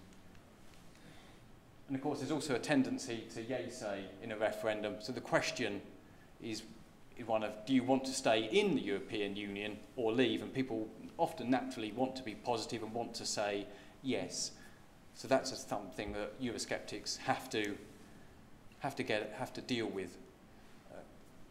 Speaker 3: And of course, there's also a tendency to yay-say in a referendum. So the question is one of, do you want to stay in the European Union or leave? And people often naturally want to be positive and want to say yes. So that's something that Eurosceptics have to have to get have to deal with. Uh,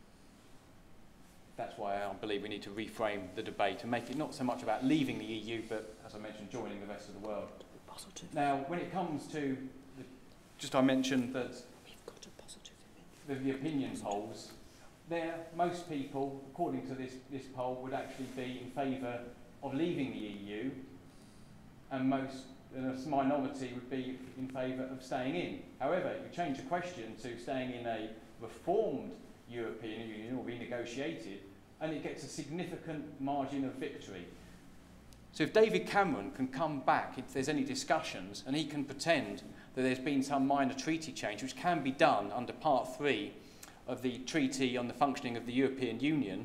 Speaker 3: that's why I believe we need to reframe the debate and make it not so much about leaving the E U, but as I mentioned, joining the rest of the world. Positive. Now, when it comes to, the, just I mentioned that we've got a positive opinion. The, the opinion polls. There, most people, according to this, this poll, would actually be in favour of leaving the E U, and most then a minority would be in favour of staying in. However, you change the question to staying in a reformed European Union or renegotiated, and it gets a significant margin of victory. So if David Cameron can come back, if there's any discussions, and he can pretend that there's been some minor treaty change, which can be done under Part three of the Treaty on the Functioning of the European Union,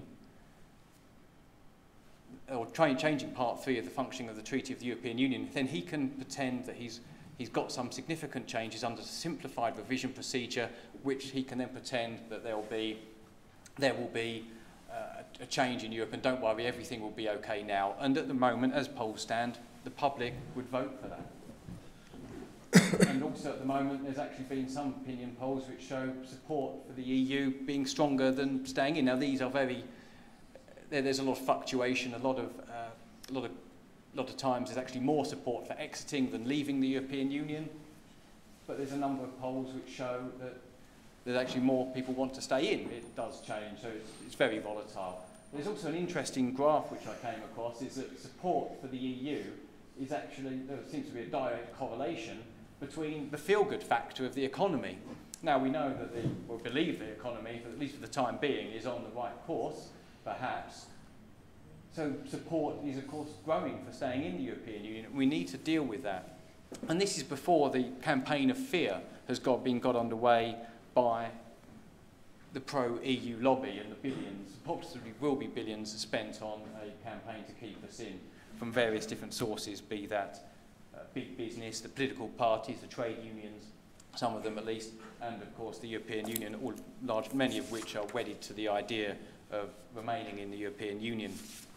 Speaker 3: or trying changing Part three of the Functioning of the Treaty of the European Union, then he can pretend that he's, he's got some significant changes under the simplified revision procedure, which he can then pretend that there will be, there will be uh, a change in Europe, and don't worry, everything will be okay now. And at the moment, as polls stand, the public would vote for that. And also at the moment, there's actually been some opinion polls which show support for the E U being stronger than staying in. Now, these are very, there's a lot of fluctuation, a lot of, uh, a lot of, a lot of times there's actually more support for exiting than leaving the European Union. But there's a number of polls which show that there's actually more people want to stay in. It does change, so it's, it's very volatile. There's also an interesting graph which I came across, is that support for the E U is actually, there seems to be a direct correlation between the feel-good factor of the economy. Now, we know that the, or believe the economy, at least for the time being, is on the right course, perhaps. So support is, of course, growing for staying in the European Union. We need to deal with that. And this is before the campaign of fear has got, been got underway by the pro-E U lobby and the billions, possibly will be billions spent on a campaign to keep us in from various different sources, be that uh, big business, the political parties, the trade unions, some of them at least, and of course the European Union, all large, many of which are wedded to the idea of remaining in the European Union.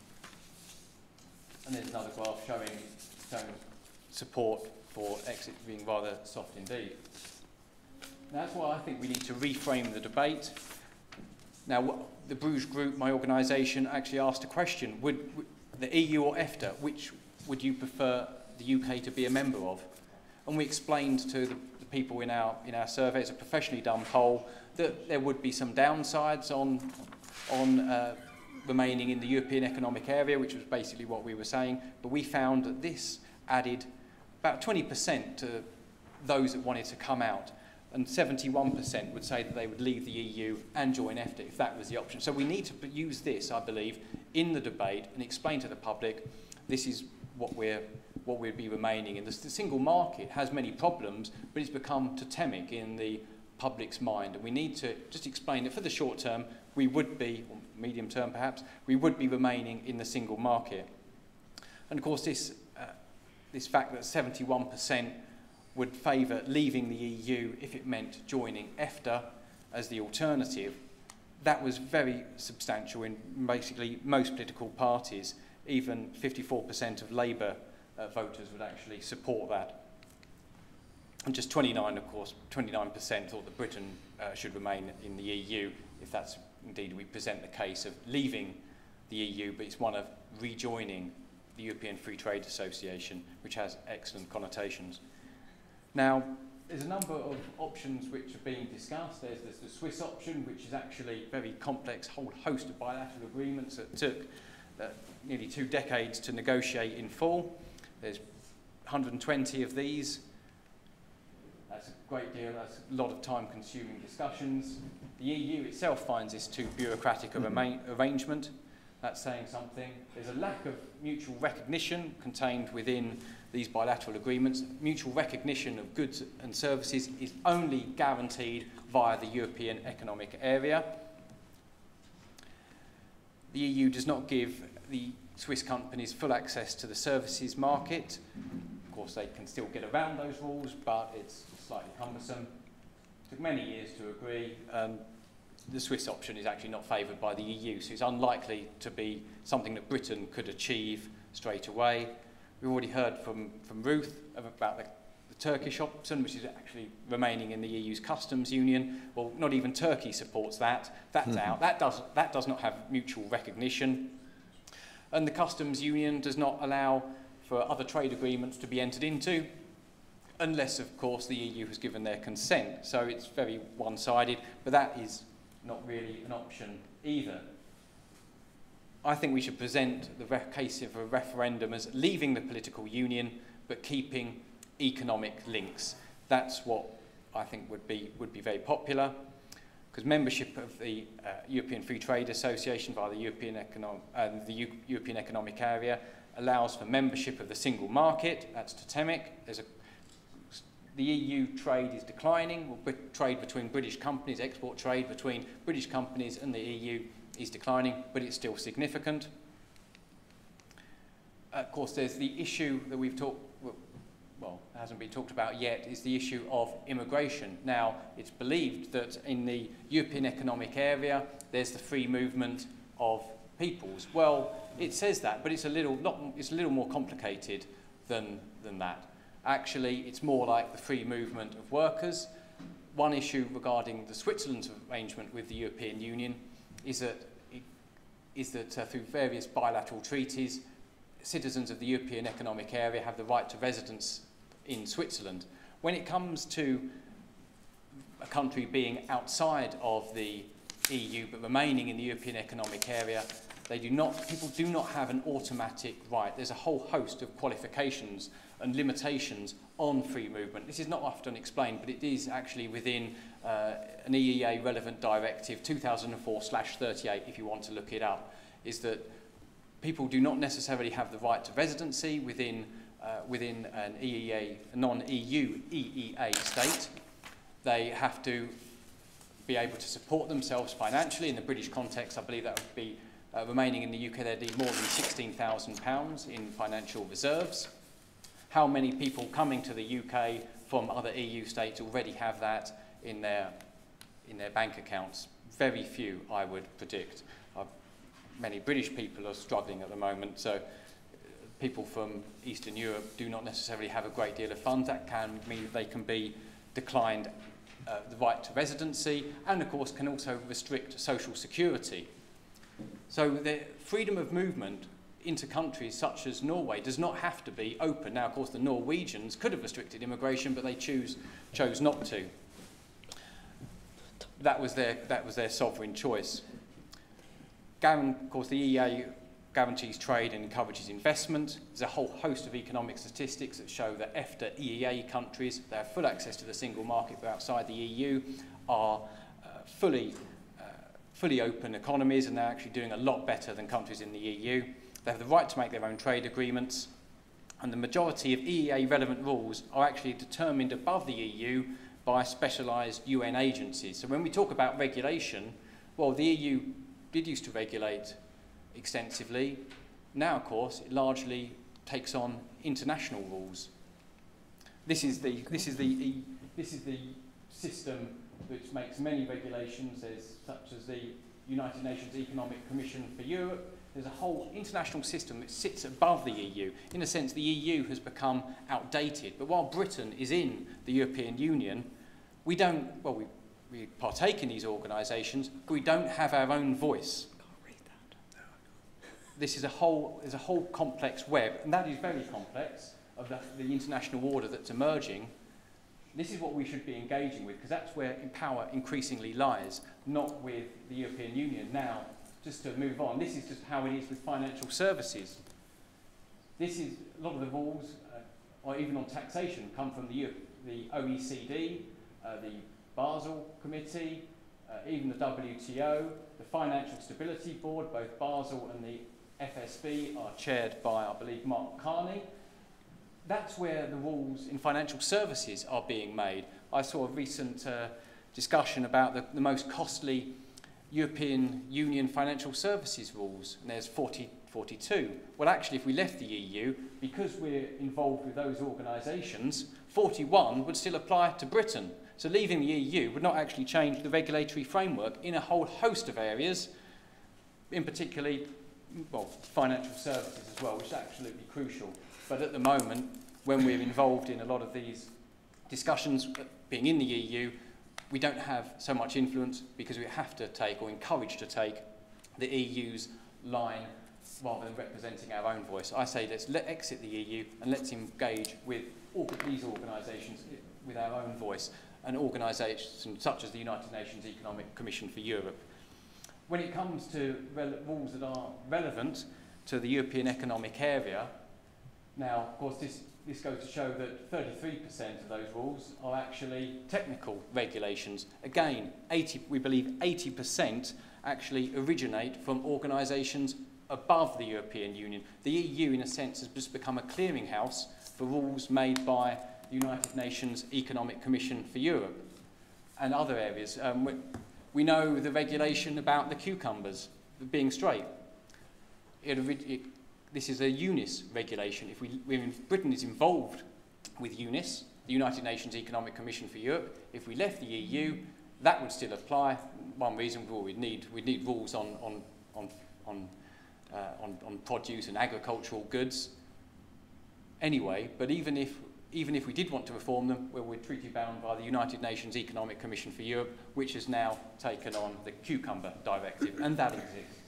Speaker 3: And there's another graph showing, showing support for exit being rather soft indeed. Now, that's why I think we need to reframe the debate. Now, the Bruges Group, my organisation, actually asked a question: would, would the E U or EFTA, which would you prefer the U K to be a member of? And we explained to the, the people in our in our survey, it's a professionally done poll, that there would be some downsides on on uh, remaining in the European Economic Area, which was basically what we were saying. But we found that this added about twenty percent to those that wanted to come out, and seventy-one percent would say that they would leave the E U and join EFTA if that was the option. So we need to use this, I believe, in the debate and explain to the public this is what we're what we'd be remaining in. The, the single market has many problems, but it's become totemic in the public's mind, and we need to just explain that for the short term we would be, or medium term perhaps, we would be remaining in the single market. And of course this, uh, this fact that seventy-one percent would favour leaving the E U if it meant joining EFTA as the alternative, that was very substantial in basically most political parties. Even fifty-four percent of Labour uh, voters would actually support that. And just twenty-nine, of course, twenty-nine percent thought that Britain uh, should remain in the E U, if that's indeed we present the case of leaving the E U, but it's one of rejoining the European Free Trade Association, which has excellent connotations. Now, there's a number of options which are being discussed. There's, there's the Swiss option, which is actually a very complex, whole host of bilateral agreements that took uh, nearly two decades to negotiate in full. There's one hundred twenty of these. That's a great deal. That's a lot of time-consuming discussions. The E U itself finds this too bureaucratic of an arrangement. That's saying something. There's a lack of mutual recognition contained within these bilateral agreements. Mutual recognition of goods and services is only guaranteed via the European Economic Area. The E U does not give the Swiss companies full access to the services market. Of course, they can still get around those rules, but it's slightly cumbersome. It took many years to agree. Um, the Swiss option is actually not favoured by the E U, so it's unlikely to be something that Britain could achieve straight away. We've already heard from, from Ruth about the, the Turkish option, which is actually remaining in the E U's customs union. Well, not even Turkey supports that. That's mm-hmm. out. That does, that does not have mutual recognition. And the customs union does not allow for other trade agreements to be entered into, unless, of course, the E U has given their consent. So it's very one-sided, but that is not really an option either. I think we should present the case of a referendum as leaving the political union, but keeping economic links. That's what I think would be, would be very popular, because membership of the uh, European Free Trade Association via the European, Econo uh, the U European Economic Area allows for membership of the single market. That's totemic. There's a, the E U trade is declining, or trade between British companies, export trade between British companies and the E U is declining, but it's still significant. Uh, of course, there's the issue that we've talked, well, hasn't been talked about yet, is the issue of immigration. Now, it's believed that in the European Economic Area, there's the free movement of peoples. Well, it says that, but it's a little, not, it's a little more complicated than, than that. Actually, it's more like the free movement of workers. One issue regarding the Switzerland's arrangement with the European Union is that, is that uh, through various bilateral treaties, citizens of the European Economic Area have the right to residence in Switzerland. When it comes to a country being outside of the E U but remaining in the European Economic Area, they do not, people do not have an automatic right. There's a whole host of qualifications and limitations on free movement. This is not often explained, but it is actually within uh, an E E A relevant directive, two thousand four slash thirty-eight, if you want to look it up, is that people do not necessarily have the right to residency within, uh, within an E E A, a non-E U E E A state. They have to be able to support themselves financially. In the British context, I believe that would be uh, remaining in the U K, they'd need more than sixteen thousand pounds in financial reserves. How many people coming to the U K from other E U states already have that in their, in their bank accounts? Very few, I would predict. Uh, many British people are struggling at the moment, so people from Eastern Europe do not necessarily have a great deal of funds. That can mean they can be declined uh, the right to residency, and of course can also restrict social security. So the freedom of movement into countries such as Norway does not have to be open. Now, of course, the Norwegians could have restricted immigration, but they choose, chose not to. That was their, that was their sovereign choice. Guaran, of course, the E E A guarantees trade and encourages investment. There's a whole host of economic statistics that show that EFTA E E A countries that have full access to the single market but outside the E U are uh, fully, uh, fully open economies, and they're actually doing a lot better than countries in the E U. They have the right to make their own trade agreements, and the majority of E E A relevant rules are actually determined above the E U by specialised U N agencies. So when we talk about regulation, well, the E U did used to regulate extensively. Now, of course, it largely takes on international rules. This is the, this is the, this is the system which makes many regulations, there's, such as the United Nations Economic Commission for Europe. There's a whole international system that sits above the E U. In a sense, the E U has become outdated. But while Britain is in the European Union, we don't, well, we, we partake in these organisations, but we don't have our own voice. Can't read that. This is a whole, is a whole complex web, and that is very complex, of the, the international order that's emerging. This is what we should be engaging with, because that's where power increasingly lies, not with the European Union. Now, just to move on, this is just how it is with financial services. This is, a lot of the rules, uh, or even on taxation, come from the, the O E C D, uh, the Basel Committee, uh, even the W T O, the Financial Stability Board. Both Basel and the F S B are chaired by, I believe, Mark Carney. That's where the rules in financial services are being made. I saw a recent uh, discussion about the, the most costly European Union financial services rules, and there's forty, forty-two. Well, actually, if we left the E U, because we're involved with those organisations, forty-one would still apply to Britain. So leaving the E U would not actually change the regulatory framework in a whole host of areas, in particularly, well, financial services as well, which is absolutely crucial. But at the moment, when we're involved in a lot of these discussions, being in the E U, we don't have so much influence because we have to take, or encourage to take, the E U's line rather than representing our own voice. I say let's let exit the E U and let's engage with all these organisations with our own voice, and organisations such as the United Nations Economic Commission for Europe. When it comes to rules that are relevant to the European Economic Area, now, of course, this this goes to show that thirty-three percent of those rules are actually technical regulations. Again, eighty, we believe eighty percent actually originate from organisations above the European Union. The E U, in a sense, has just become a clearinghouse for rules made by the United Nations Economic Commission for Europe and other areas. Um, we, we know the regulation about the cucumbers being straight. It, it, this is a UNIS regulation. If we, we're in, Britain is involved with UNIS, the United Nations Economic Commission for Europe. If we left the E U, that would still apply. One reason well, we'd need we'd need rules on on on on, uh, on on produce and agricultural goods. Anyway, but even if even if we did want to reform them, well, we're treaty bound by the United Nations Economic Commission for Europe, which has now taken on the Cucumber Directive, and that exists.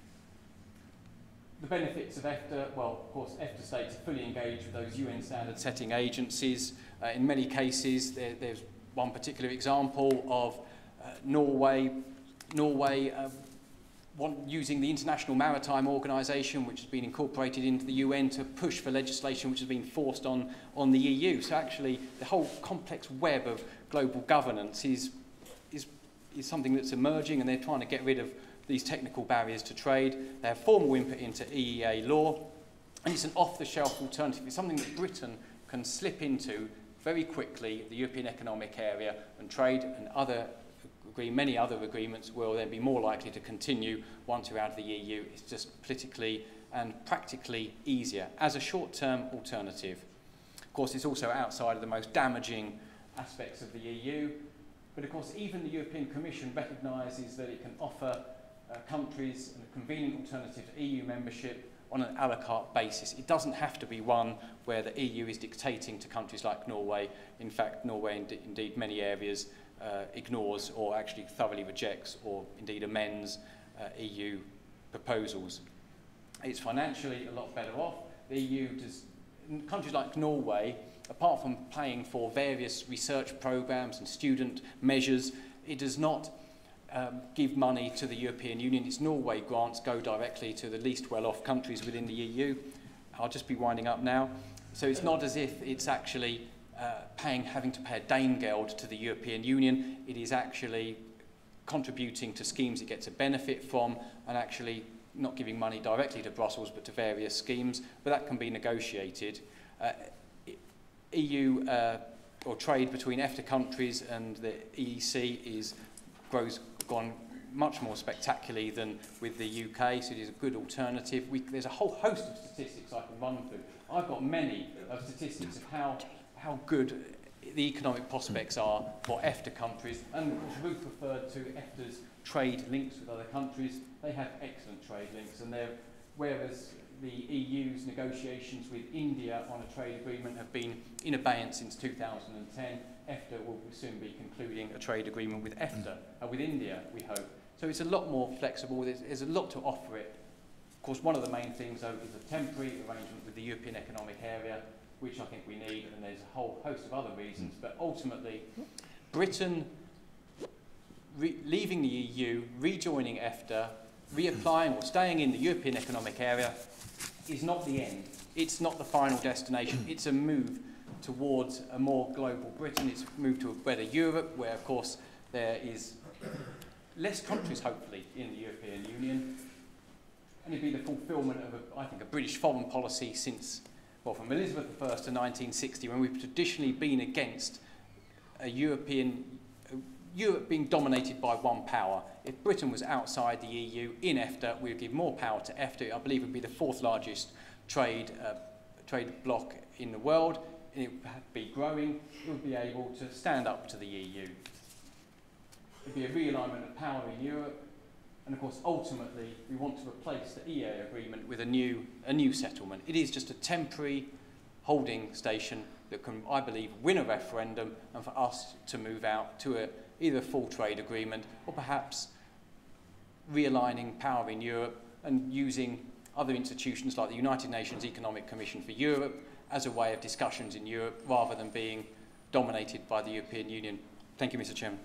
Speaker 3: The benefits of EFTA, well, of course, EFTA states are fully engaged with those U N standard setting agencies. Uh, in many cases, there, there's one particular example of uh, Norway, Norway uh, want, using the International Maritime Organization, which has been incorporated into the U N, to push for legislation which has been forced on, on the E U. So actually, the whole complex web of global governance is, is, is something that's emerging, and they're trying to get rid of these technical barriers to trade. They have formal input into E E A law, and it's an off-the-shelf alternative. It's something that Britain can slip into very quickly, the European Economic Area, and trade and other agree, many other agreements will then be more likely to continue once we're out of the E U. It's just politically and practically easier as a short-term alternative. Of course, it's also outside of the most damaging aspects of the E U, but of course even the European Commission recognises that it can offer Uh, countries and a convenient alternative to E U membership on an a la carte basis. It doesn't have to be one where the E U is dictating to countries like Norway. In fact, Norway, in indeed many areas, uh, ignores or actually thoroughly rejects or indeed amends uh, E U proposals. It's financially a lot better off. The E U does, countries like Norway, apart from paying for various research programs and student measures, it does not Um, give money to the European Union. Its Norway grants go directly to the least well-off countries within the E U. I'll just be winding up now. So it's not as if it's actually uh, paying, having to pay a Danegeld to the European Union. It is actually contributing to schemes it gets a benefit from, and actually not giving money directly to Brussels but to various schemes, but that can be negotiated. Uh, E U uh, or trade between EFTA countries and the E E C is grows gone much more spectacularly than with the U K, so it is a good alternative. We, there's a whole host of statistics I can run through. I've got many of statistics of how, how good the economic prospects are for EFTA countries, and of course Ruth referred to EFTA's trade links with other countries. They have excellent trade links, and they're, whereas the E U's negotiations with India on a trade agreement have been in abeyance since two thousand ten, EFTA will soon be concluding a trade agreement with EFTA, uh, with India, we hope. So it's a lot more flexible. There's, there's a lot to offer it. Of course, one of the main things, though, is a temporary arrangement with the European Economic Area, which I think we need, and there's a whole host of other reasons. But ultimately, Britain re leaving the E U, rejoining EFTA, reapplying or staying in the European Economic Area is not the end. It's not the final destination. It's a move towards a more global Britain. It's a move to a better Europe, where, of course, there is less countries, hopefully, in the European Union. And it'd be the fulfilment of, a, I think, a British foreign policy since, well, from Elizabeth the First to nineteen sixty, when we've traditionally been against a European, a Europe being dominated by one power. If Britain was outside the E U in EFTA, we would give more power to EFTA. I believe it would be the fourth largest trade, uh, trade bloc in the world. It would be growing. It would be able to stand up to the E U. It would be a realignment of power in Europe. And of course, ultimately, we want to replace the E A agreement with a new, a new settlement. It is just a temporary holding station that can, I believe, win a referendum, and for us to move out to a, either a full trade agreement or perhaps realigning power in Europe and using other institutions like the United Nations Economic Commission for Europe as a way of discussions in Europe rather than being dominated by the European Union. Thank you, Mister Chairman. Thank you.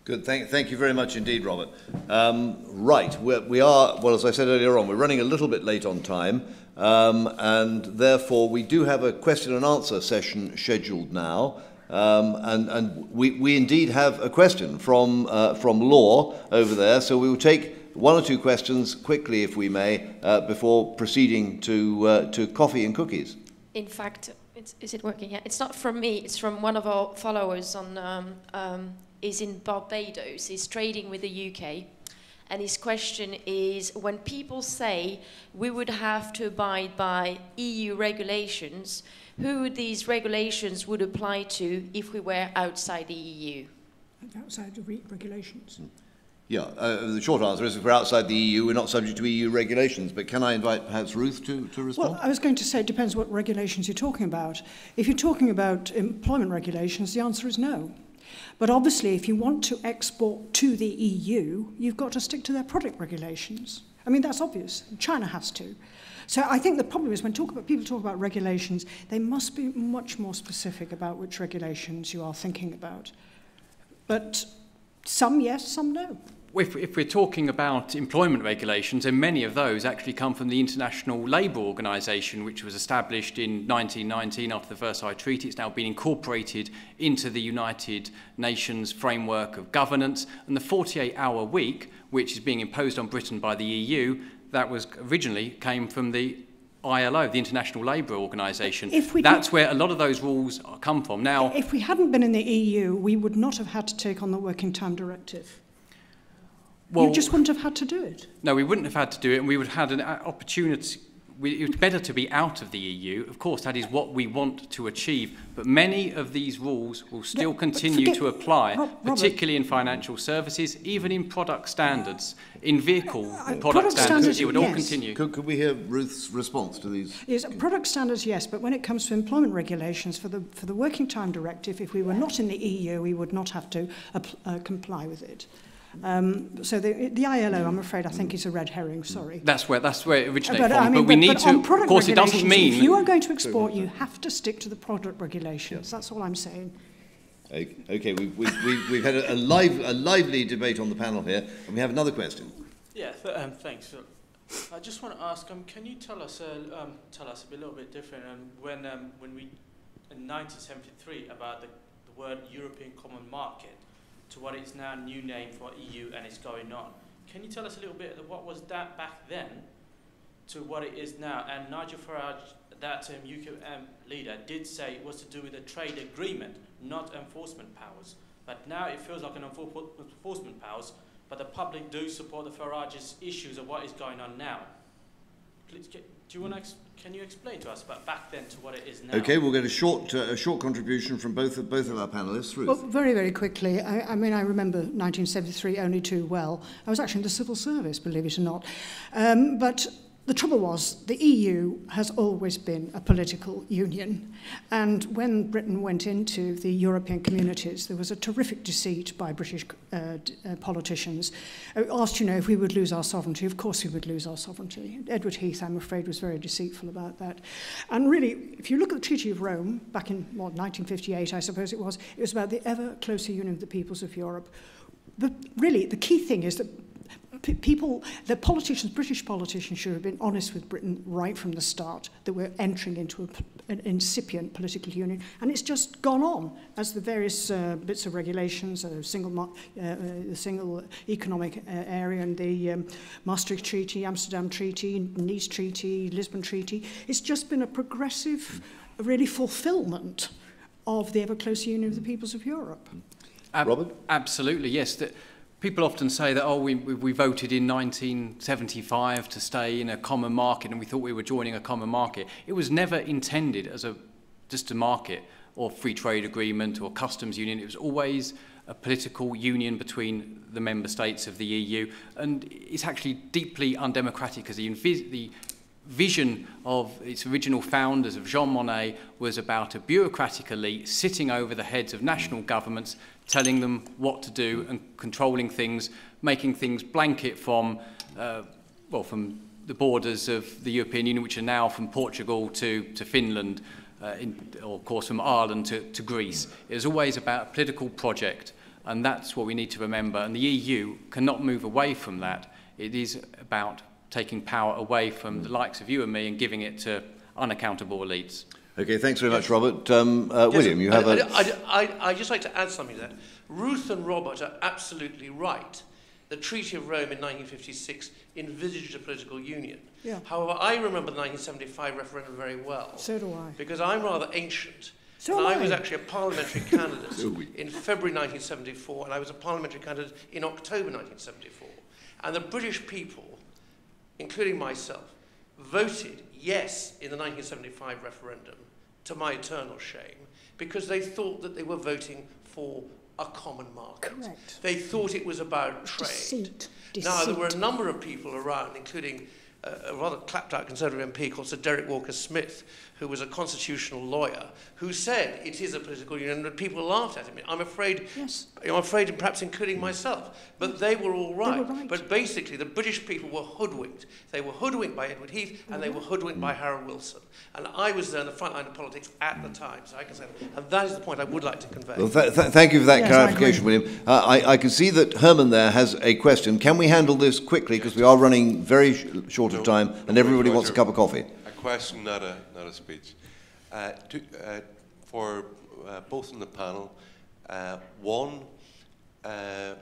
Speaker 1: Good. Thank, thank you very much indeed, Robert. Um, right. We're, we are, well, as I said earlier on, we're running a little bit late on time, um, and therefore we do have a question and answer session scheduled now. Um, and and we, we indeed have a question from, uh, from Law over there, so we will take one or two questions quickly, if we may, uh, before proceeding to, uh, to coffee and cookies.
Speaker 4: In fact, it's, is it working? Yeah, it's not from me, it's from one of our followers on... Um, um, is in Barbados, he's trading with the U K, and his question is, when people say we would have to abide by E U regulations, who these regulations would apply to if we were outside the E U?
Speaker 2: Outside the re regulations?
Speaker 1: Yeah, uh, the short answer is if we're outside the E U, we're not subject to E U regulations. But can I invite perhaps Ruth to, to respond?
Speaker 2: Well, I was going to say it depends what regulations you're talking about. If you're talking about employment regulations, the answer is no. But obviously, if you want to export to the E U, you've got to stick to their product regulations. I mean, that's obvious. China has to. So I think the problem is when talk about, people talk about regulations, they must be much more specific about which regulations you are thinking about. But some yes, some no.
Speaker 3: If, if we're talking about employment regulations, then many of those actually come from the International Labour Organization, which was established in nineteen nineteen after the Versailles Treaty. It's now been incorporated into the United Nations framework of governance. And the forty-eight hour week, which is being imposed on Britain by the E U, that was originally came from the I L O, the International Labour Organization. That's where a lot of those rules come from. Now,
Speaker 2: if we hadn't been in the E U, we would not have had to take on the Working Time Directive. Well, you just wouldn't have had to do it.
Speaker 3: No, we wouldn't have had to do it, and we would have had an opportunity. We, it was better to be out of the E U. Of course, that is what we want to achieve. But many of these rules will still yeah, continue forget, to apply, Rob, particularly in financial services, even in product standards, in vehicle uh, product, product standards, standards. It would yes. all continue.
Speaker 1: Could, could we hear Ruth's response to these?
Speaker 2: Yes, product standards, yes. But when it comes to employment regulations, for the, for the Working Time Directive, if we were not in the E U, we would not have to uh, uh, comply with it. Um, so the, the I L O, I'm afraid, I think is a red herring. Sorry.
Speaker 3: That's where that's where it originated
Speaker 2: but,
Speaker 3: from.
Speaker 2: I mean,
Speaker 3: but we
Speaker 2: but,
Speaker 3: need
Speaker 2: but
Speaker 3: to. Of course, it doesn't mean.
Speaker 2: If you are going to export, you have to stick to the product regulations. Yeah. That's all I'm saying.
Speaker 1: Okay, we've, we've, we've, we've had a, a, live, a lively debate on the panel here, and we have another question.
Speaker 5: Yeah, th um, thanks. I just want to ask, um, can you tell us, uh, um, tell us a little bit different? Um, when um, when we in nineteen seventy-three about the, the word European Common Market, to what is now a new name for E U and it's going on. Can you tell us a little bit of what was that back then to what it is now? And Nigel Farage, that um, U K um, leader, did say it was to do with a trade agreement, not enforcement powers. But now it feels like an enforcement powers, but the public do support the Farage's issues of what is going on now. Please, do you want to Can you explain to us about back then to what it is now?
Speaker 1: Okay, we'll get a short, uh, a short contribution from both of, both of our panellists. Ruth.
Speaker 2: Well, very, very quickly. I, I mean, I remember nineteen seventy-three only too well. I was actually in the civil service, believe it or not. Um, but the trouble was, the E U has always been a political union. And when Britain went into the European communities, there was a terrific deceit by British uh, uh, politicians. Uh, asked, you know, if we would lose our sovereignty. Of course we would lose our sovereignty. Edward Heath, I'm afraid, was very deceitful about that. And really, if you look at the Treaty of Rome, back in, what, nineteen fifty-eight, I suppose it was, it was about the ever closer union of the peoples of Europe. But really, the key thing is that people, the politicians, British politicians should have been honest with Britain right from the start that we're entering into a, an incipient political union, and it's just gone on as the various uh, bits of regulations, uh, single, uh, uh, the single economic uh, area, and the um, Maastricht Treaty, Amsterdam Treaty, Nice Treaty, Lisbon Treaty. It's just been a progressive, really fulfilment of the ever closer union of the peoples of Europe.
Speaker 3: Ab
Speaker 1: Robert?
Speaker 3: Absolutely, yes. The, People often say that, oh, we, we voted in nineteen seventy-five to stay in a common market and we thought we were joining a common market. It was never intended as a, just a market or free trade agreement or customs union. It was always a political union between the member states of the E U. And it's actually deeply undemocratic because the, the vision of its original founders, of Jean Monnet, was about a bureaucratic elite sitting over the heads of national governments, telling them what to do and controlling things, making things blanket from, uh, well, from the borders of the European Union, which are now from Portugal to, to Finland, uh, in, or of course from Ireland to, to Greece. It was always about a political project And that's what we need to remember. And the E U cannot move away from that. It is about taking power away from the likes of you and me and giving it to unaccountable elites.
Speaker 1: Okay, thanks very much, Robert. Um, uh, yes, William, you have
Speaker 6: I,
Speaker 1: a...
Speaker 6: I, I, I'd just like to add something to that. Ruth and Robert are absolutely right. The Treaty of Rome in nineteen fifty-six envisaged a political union.
Speaker 2: Yeah.
Speaker 6: However, I remember the nineteen seventy-five referendum very well.
Speaker 2: So do I.
Speaker 6: Because I'm rather ancient.
Speaker 2: So
Speaker 6: and
Speaker 2: am
Speaker 6: I was
Speaker 2: I.
Speaker 6: actually a parliamentary candidate in February nineteen seventy-four, and I was a parliamentary candidate in October nineteen seventy-four. And the British people, including myself, voted yes in the nineteen seventy-five referendum, to my eternal shame, because they thought that they were voting for a common market.
Speaker 2: Correct.
Speaker 6: They thought it was about trade.
Speaker 2: Deceit.
Speaker 6: Now, there were a
Speaker 2: Deceit.
Speaker 6: number of people around, including a rather clapped-out Conservative M P called Sir Derek Walker-Smith, who was a constitutional lawyer, who said it is a political union, and people laughed at him. I'm afraid,
Speaker 2: Yes.
Speaker 6: I'm afraid, perhaps including myself, but they were all right.
Speaker 2: They were right.
Speaker 6: But basically, the British people were hoodwinked. They were hoodwinked by Edward Heath, and they were hoodwinked by Harold Wilson. And I was there in the front line of politics at the time, so I can say that. And that is the point I would like to convey.
Speaker 1: Well, th th thank you for that
Speaker 2: Yes,
Speaker 1: clarification,
Speaker 2: I
Speaker 1: William. Uh, I, I can see that Herman there has a question. Can we handle this quickly, because we are running very sh short of
Speaker 7: No,
Speaker 1: time, and
Speaker 7: no,
Speaker 1: everybody
Speaker 7: Roger.
Speaker 1: wants a cup of coffee?
Speaker 7: A question, not a, not a speech. Uh, to, uh, for uh, both in the panel, uh, one, uh,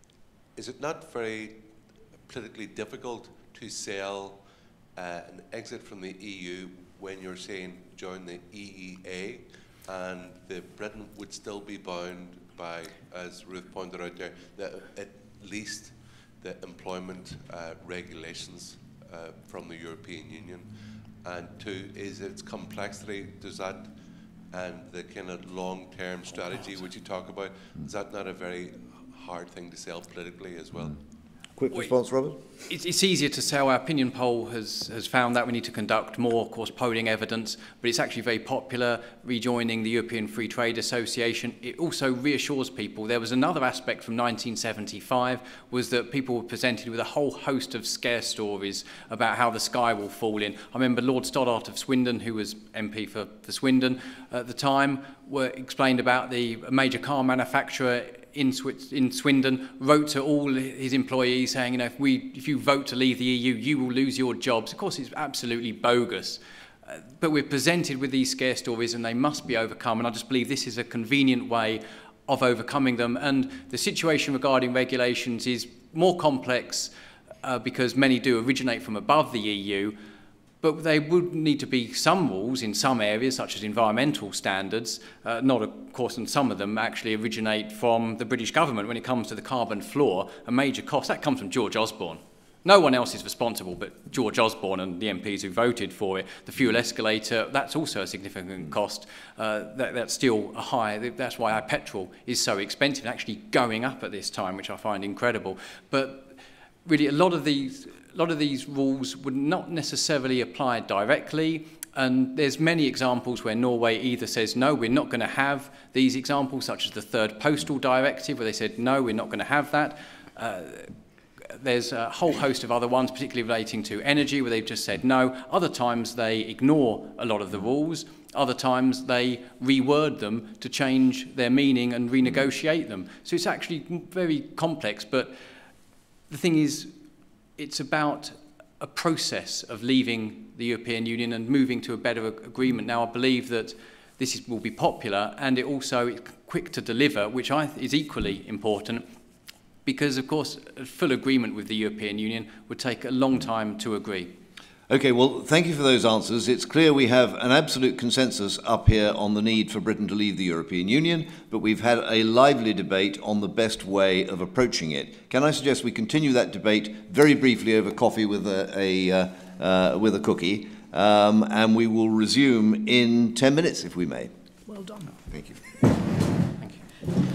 Speaker 7: is it not very politically difficult to sell uh, an exit from the E U when you're saying join the E E A, and the Britain would still be bound by, as Ruth pointed out there, the, at least the employment uh, regulations uh, from the European Union? And two, is its complexity, does that, and the kind of long-term strategy which you talk about, is that not a very hard thing to sell politically as well?
Speaker 1: Quick response, Robert?
Speaker 3: It's, it's easier to sell. Our opinion poll has, has found that we need to conduct more, of course, polling evidence, but it's actually very popular, rejoining the European Free Trade Association. It also reassures people. There was another aspect from nineteen seventy-five, was that people were presented with a whole host of scare stories about how the sky will fall in. I remember Lord Stoddart of Swindon, who was M P for, for Swindon at the time, were explained about the major car manufacturer in, Swi in Swindon, wrote to all his employees saying, you know, if, we, if you vote to leave the E U, you will lose your jobs. Of course, it's absolutely bogus. Uh, but we're presented with these scare stories and they must be overcome. And I just believe this is a convenient way of overcoming them. And the situation regarding regulations is more complex uh, because many do originate from above the E U. But there would need to be some rules in some areas, such as environmental standards. Uh, not, of course, and some of them actually originate from the British government when it comes to the carbon floor. A major cost, that comes from George Osborne. No one else is responsible but George Osborne and the M Ps who voted for it. The fuel escalator, that's also a significant cost. Uh, that, that's still a high, that's why our petrol is so expensive, and actually going up at this time, which I find incredible. But really, a lot of these... A lot of these rules would not necessarily apply directly, and there's many examples where Norway either says, no, we're not going to have these examples, such as the third postal directive, where they said, no, we're not going to have that. Uh, there's a whole host of other ones, particularly relating to energy, where they've just said no. Other times they ignore a lot of the rules. Other times they reword them to change their meaning and renegotiate them. So it's actually very complex, but the thing is, it's about a process of leaving the European Union and moving to a better agreement. Now, I believe that this is, will be popular, and it also is quick to deliver, which I th is equally important, because, of course, a full agreement with the European Union would take a long time to agree.
Speaker 1: Okay, well, thank you for those answers. It's clear we have an absolute consensus up here on the need for Britain to leave the European Union, but we've had a lively debate on the best way of approaching it. Can I suggest we continue that debate very briefly over coffee with a, a, uh, uh, with a cookie, um, and we will resume in ten minutes, if we may.
Speaker 2: Well done.
Speaker 1: Thank you.
Speaker 3: Thank you.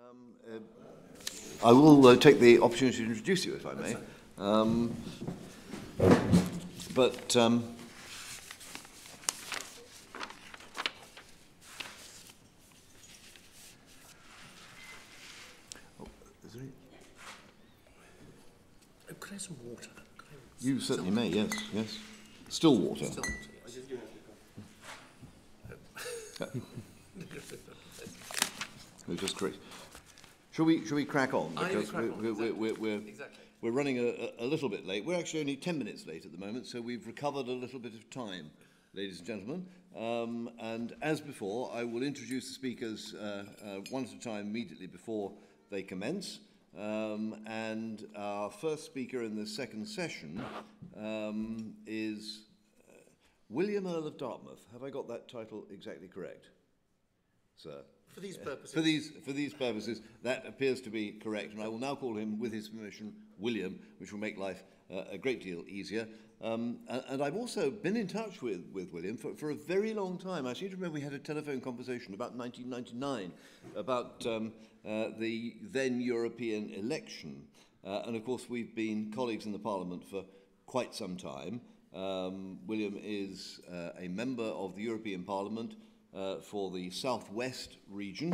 Speaker 1: Um, uh, I will uh, take the opportunity to introduce you, if I may. Um, but um, oh, is there any?
Speaker 6: Oh, could I have some water? Could I have
Speaker 1: You certainly may. Yes, yes. Still water.
Speaker 6: Still water, yes.
Speaker 1: No, just correct. Shall we, shall we crack on?
Speaker 6: I
Speaker 1: Because
Speaker 6: crack
Speaker 1: we're,
Speaker 6: on,
Speaker 1: we're,
Speaker 6: exactly.
Speaker 1: we're, we're,
Speaker 6: Exactly.
Speaker 1: we're running a, a little bit late. We're actually only ten minutes late at the moment, so we've recovered a little bit of time, ladies and gentlemen. Um, and as before, I will introduce the speakers uh, uh, one at a time immediately before they commence. Um, and our first speaker in the second session um, is uh, William Earl of Dartmouth. Have I got that title exactly correct, sir?
Speaker 6: For these purposes.
Speaker 1: For these, for these purposes, that appears to be correct, and I will now call him, with his permission, William, which will make life uh, a great deal easier. Um, and, and I've also been in touch with, with William for, for a very long time. I seem to remember we had a telephone conversation about nineteen ninety-nine about um, uh, the then European election. Uh, and of course, we've been colleagues in the Parliament for quite some time. Um, William is uh, a member of the European Parliament Uh, for the Southwest region.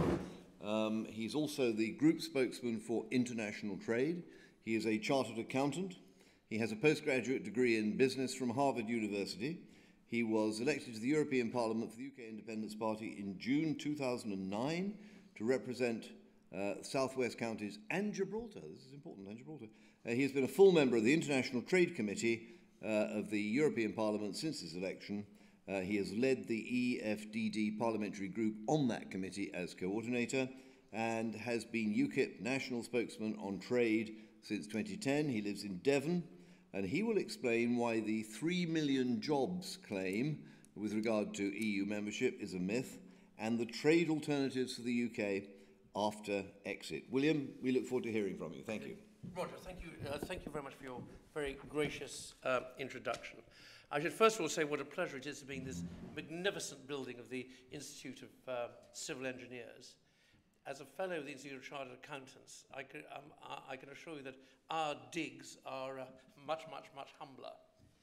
Speaker 1: Um, he's also the group spokesman for international trade. He is a chartered accountant. He has a postgraduate degree in business from Harvard University. He was elected to the European Parliament for the U K Independence Party in June two thousand nine to represent uh, Southwest counties and Gibraltar. This is important, and Gibraltar. Uh, he has been a full member of the International Trade Committee uh, of the European Parliament since his election. Uh, he has led the E F D D parliamentary group on that committee as coordinator and has been UKIP national spokesman on trade since twenty ten. He lives in Devon, and he will explain why the three million jobs claim with regard to E U membership is a myth and the trade alternatives for the U K after exit. William, we look forward to hearing from you. Thank you.
Speaker 6: Roger, thank you, uh, thank you very much for your very gracious uh, introduction. I should first of all say what a pleasure it is to be in this magnificent building of the Institute of uh, Civil Engineers. As a fellow of the Institute of Chartered Accountants, I can, um, I can assure you that our digs are uh, much, much, much humbler.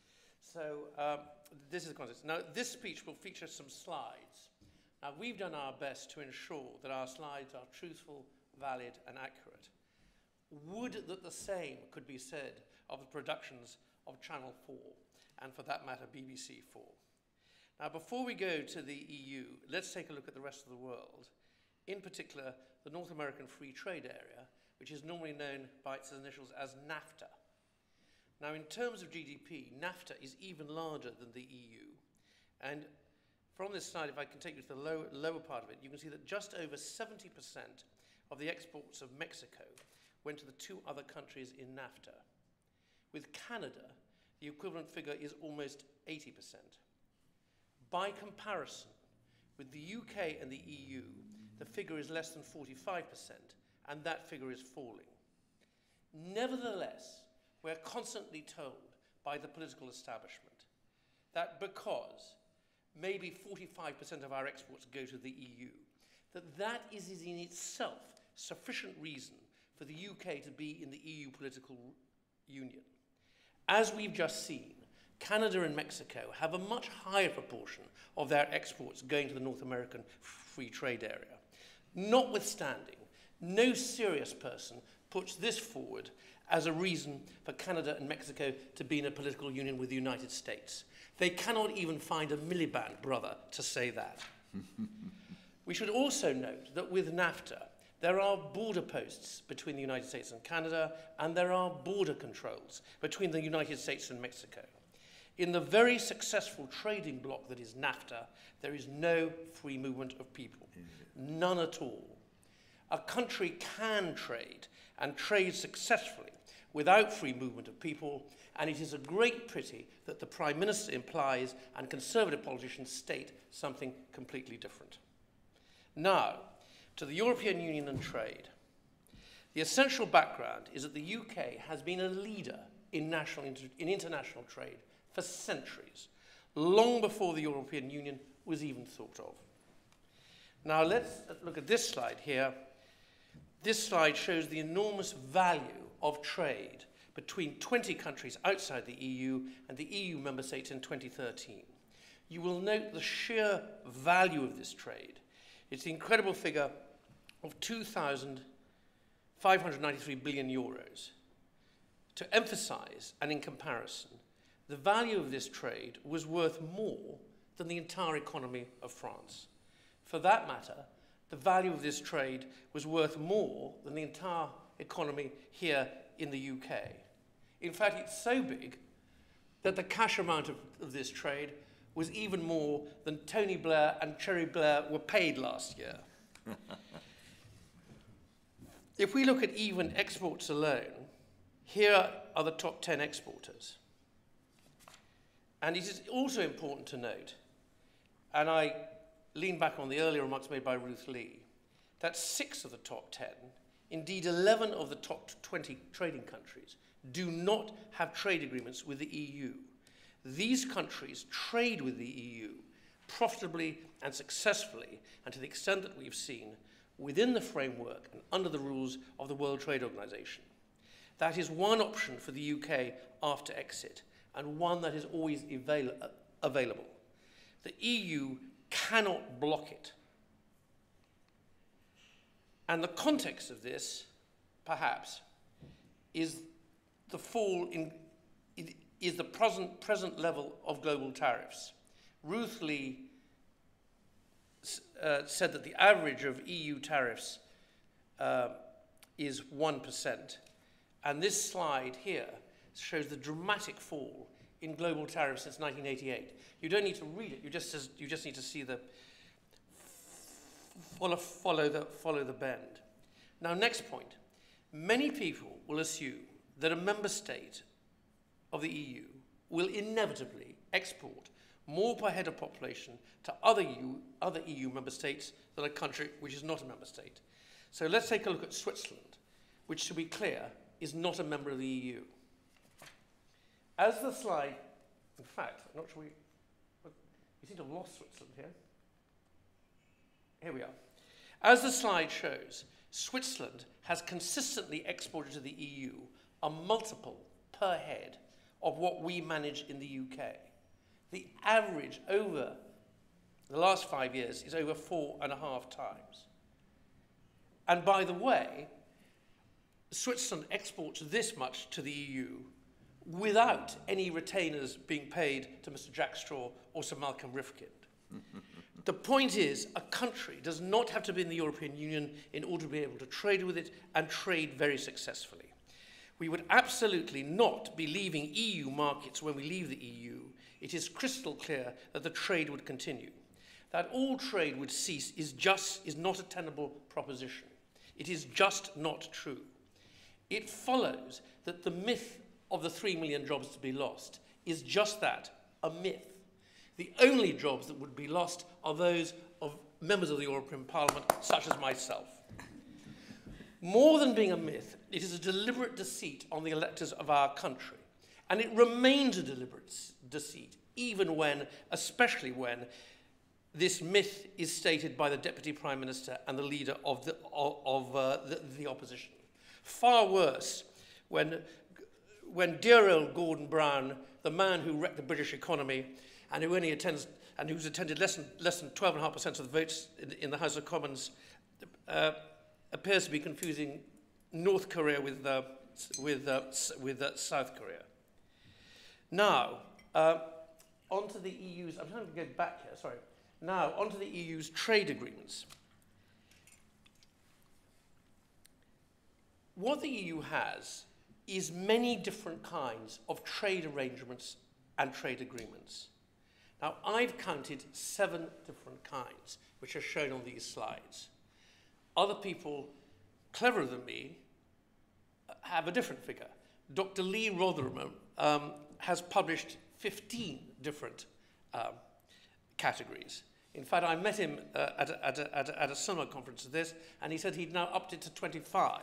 Speaker 6: So um, this is the context. Now, this speech will feature some slides. Now, we've done our best to ensure that our slides are truthful, valid, and accurate. Would that the same could be said of the productions of Channel four, and for that matter, B B C four. Now, before we go to the E U, let's take a look at the rest of the world, in particular, the North American Free Trade Area, which is normally known by its initials as NAFTA. Now, in terms of G D P, NAFTA is even larger than the E U. And from this slide, if I can take you to the low, lower part of it, you can see that just over seventy percent of the exports of Mexico went to the two other countries in NAFTA. With Canada, the equivalent figure is almost eighty percent. By comparison, with the U K and the E U, the figure is less than forty-five percent, and that figure is falling. Nevertheless, we're constantly told by the political establishment that because maybe forty-five percent of our exports go to the E U, that that is in itself sufficient reason for the U K to be in the E U political union. As we've just seen, Canada and Mexico have a much higher proportion of their exports going to the North American Free Trade Area. Notwithstanding, no serious person puts this forward as a reason for Canada and Mexico to be in a political union with the United States. They cannot even find a Miliband brother to say that. We should also note that with NAFTA, there are border posts between the United States and Canada, and there are border controls between the United States and Mexico. In the very successful trading bloc that is NAFTA, there is no free movement of people, none at all. A country can trade, and trade successfully, without free movement of people, and it is a great pity that the Prime Minister implies and Conservative politicians state something completely different. Now, to the European Union and trade. The essential background is that the U K has been a leader in, national, in international trade for centuries, long before the European Union was even thought of. Now let's look at this slide here. this slide shows the enormous value of trade between twenty countries outside the E U and the E U member states in twenty thirteen. You will note the sheer value of this trade. It's the incredible figure of two thousand five hundred ninety-three billion euros. To emphasize, and in comparison, the value of this trade was worth more than the entire economy of France. For that matter, the value of this trade was worth more than the entire economy here in the U K. In fact, it's so big that the cash amount of, of this trade was even more than Tony Blair and Cherry Blair were paid last year. If we look at even exports alone, here are the top ten exporters. And it is also important to note, and I lean back on the earlier remarks made by Ruth Lee, that six of the top ten, indeed eleven of the top twenty trading countries, do not have trade agreements with the E U. These countries trade with the E U profitably and successfully, and to the extent that we've seen, within the framework and under the rules of the World Trade Organization. That is one option for the U K after exit, and one that is always avail available. The E U cannot block it. And the context of this, perhaps, is the fall in, is the present, present level of global tariffs. Ruth Lee uh, said that the average of E U tariffs uh, is one percent. And this slide here shows the dramatic fall in global tariffs since nineteen eighty-eight. You don't need to read it, you just, you just need to see the follow, follow, the, follow the bend. Now, next point. Many people will assume that a member state of the E U will inevitably export more per head of population to other, E U, other E U member states than a country which is not a member state. So let's take a look at Switzerland, which, to be clear, is not a member of the E U. As the slide, in fact, I'm not sure we, we seem to have lost Switzerland here. Here we are. As the slide shows, Switzerland has consistently exported to the E U a multiple per head of what we manage in the U K. The average over the last five years is over four and a half times. And by the way, Switzerland exports this much to the E U without any retainers being paid to Mister Jack Straw or Sir Malcolm Rifkind. The point is, a country does not have to be in the European Union in order to be able to trade with it and trade very successfully. We would absolutely not be leaving E U markets when we leave the E U. It is crystal clear that the trade would continue. That all trade would cease is just is not a tenable proposition. It is just not true. It follows that the myth of the three million jobs to be lost is just that, a myth. The only jobs that would be lost are those of members of the European Parliament, such as myself. More than being a myth, it is a deliberate deceit on the electors of our country. And it remains a deliberate deceit, even when, especially when, this myth is stated by the Deputy Prime Minister and the leader of the, of, uh, the, the opposition. Far worse, when, when dear old Gordon Brown, the man who wrecked the British economy, and who only attends, and who's attended less than, less than twelve point five percent of the votes in, in the House of Commons, uh, appears to be confusing North Korea with, uh, with, uh, with uh, South Korea. Now, uh, onto the E U's, I'm trying to go back here, sorry. Now, onto the E U's trade agreements. What the E U has is many different kinds of trade arrangements and trade agreements. Now, I've counted seven different kinds, which are shown on these slides. Other people, cleverer than me, have a different figure. Doctor Lee Rotherham um, has published fifteen different um, categories. In fact, I met him uh, at, a, at, a, at, a, at a similar conference to this, and he said he'd now upped it to twenty-five.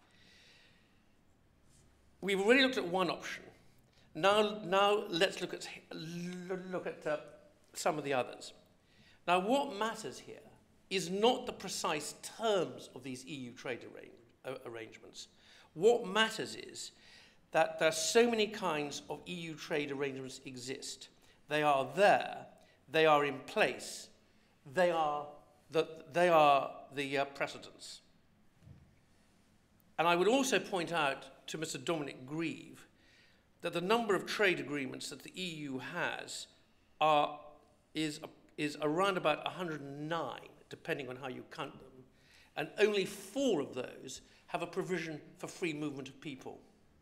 Speaker 6: We've already looked at one option. Now, now let's look at, look at uh, some of the others. Now, what matters here is not the precise terms of these E U trade arrangements. uh, arrangements. What matters is that there are so many kinds of E U trade arrangements exist. They are there, they are in place, they are the, they are the uh, precedents. And I would also point out to Mister Dominic Grieve that the number of trade agreements that the E U has are, is, is around about one hundred and nine, depending on how you count them, and only four of those have a provision for free movement of people,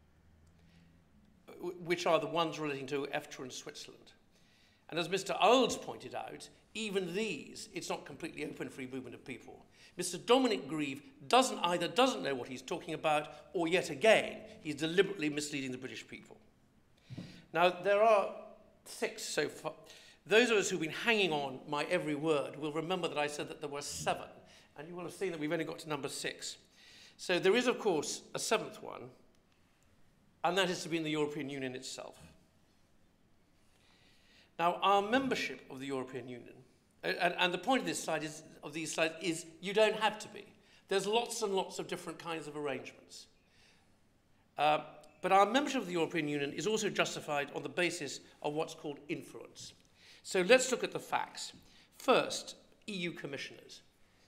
Speaker 6: which are the ones relating to E F T A and Switzerland. And as Mister Olds pointed out, even these, it's not completely open free movement of people. Mister Dominic Grieve doesn't either doesn't know what he's talking about, or yet again, he's deliberately misleading the British people. Now, there are six so far. Those of us who've been hanging on my every word will remember that I said that there were seven, and you will have seen that we've only got to number six. So there is, of course, a seventh one, and that is to be in the European Union itself. Now, our membership of the European Union, and, and the point of this slide is, of these slides is you don't have to be. There's lots and lots of different kinds of arrangements. Uh, but our membership of the European Union is also justified on the basis of what's called influence. So let's look at the facts. First, E U commissioners.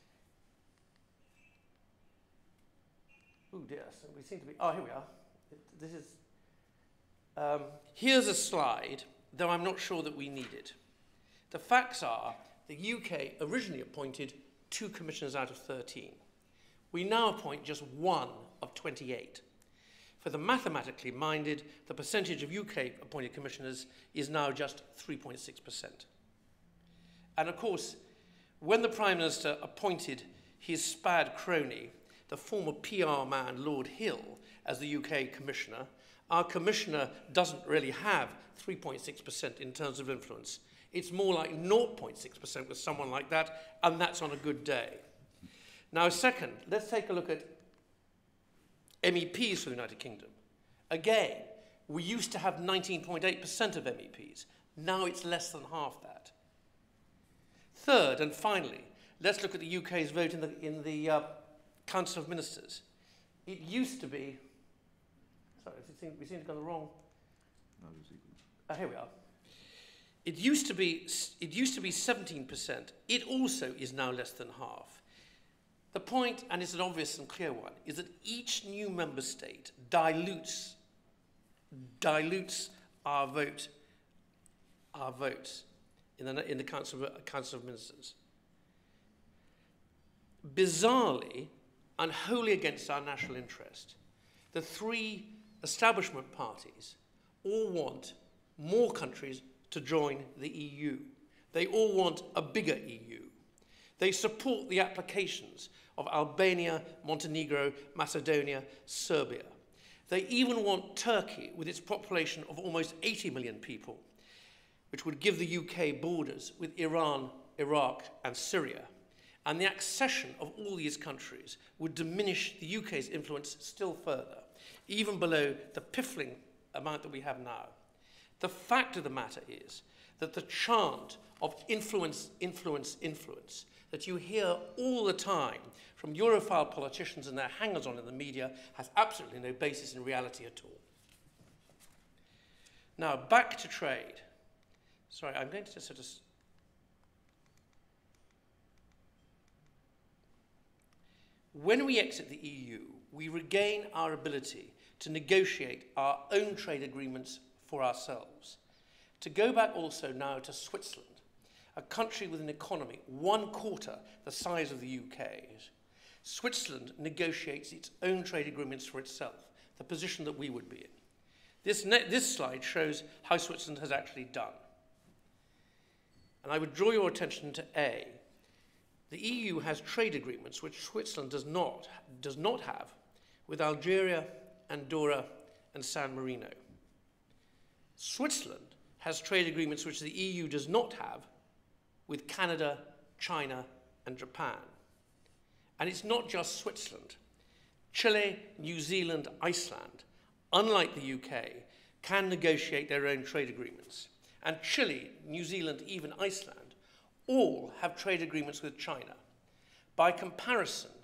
Speaker 6: Oh dear, so we seem to be, oh, here we are. This is, um, here's a slide, though I'm not sure that we need it. The facts are the U K originally appointed two commissioners out of thirteen. We now appoint just one of twenty-eight. For the mathematically minded, the percentage of U K appointed commissioners is now just three point six percent. And of course, when the Prime Minister appointed his spad crony, the former P R man Lord Hill, as the U K Commissioner, our Commissioner doesn't really have three point six percent in terms of influence. It's more like zero point six percent with someone like that, and that's on a good day. Now, second, let's take a look at M E Ps for the United Kingdom. Again, we used to have nineteen point eight percent of M E Ps. Now it's less than half that. Third, and finally, let's look at the U K's vote in the, in the uh, Council of Ministers. It used to be, sorry, we seem to go the wrong. Uh, here we are. It used to be, it used to be seventeen percent. It also is now less than half. The point, and it's an obvious and clear one, is that each new member state dilutes, dilutes our vote, our votes in the, in the Council of, Council of Ministers. Bizarrely, and wholly against our national interest, the three establishment parties all want more countries to join the E U. They all want a bigger E U. They support the applications of Albania, Montenegro, Macedonia, Serbia. They even want Turkey, with its population of almost eighty million people, which would give the U K borders with Iran, Iraq, and Syria. And the accession of all these countries would diminish the U K's influence still further, even below the piffling amount that we have now. The fact of the matter is that the chant of influence, influence, influence that you hear all the time from Europhile politicians and their hangers-on in the media has absolutely no basis in reality at all. Now, back to trade. Sorry, I'm going to just sort of... When we exit the E U, we regain our ability to negotiate our own trade agreements for ourselves. To go back also now to Switzerland, a country with an economy one quarter the size of the U K's, Switzerland negotiates its own trade agreements for itself, the position that we would be in. This, this slide shows how Switzerland has actually done. And I would draw your attention to A. The E U has trade agreements which Switzerland does not, does not have with Algeria, Andorra, and San Marino. Switzerland has trade agreements which the E U does not have with Canada, China, and Japan. And it's not just Switzerland. Chile, New Zealand, Iceland, unlike the U K, can negotiate their own trade agreements. And Chile, New Zealand, even Iceland, all have trade agreements with China. By comparison,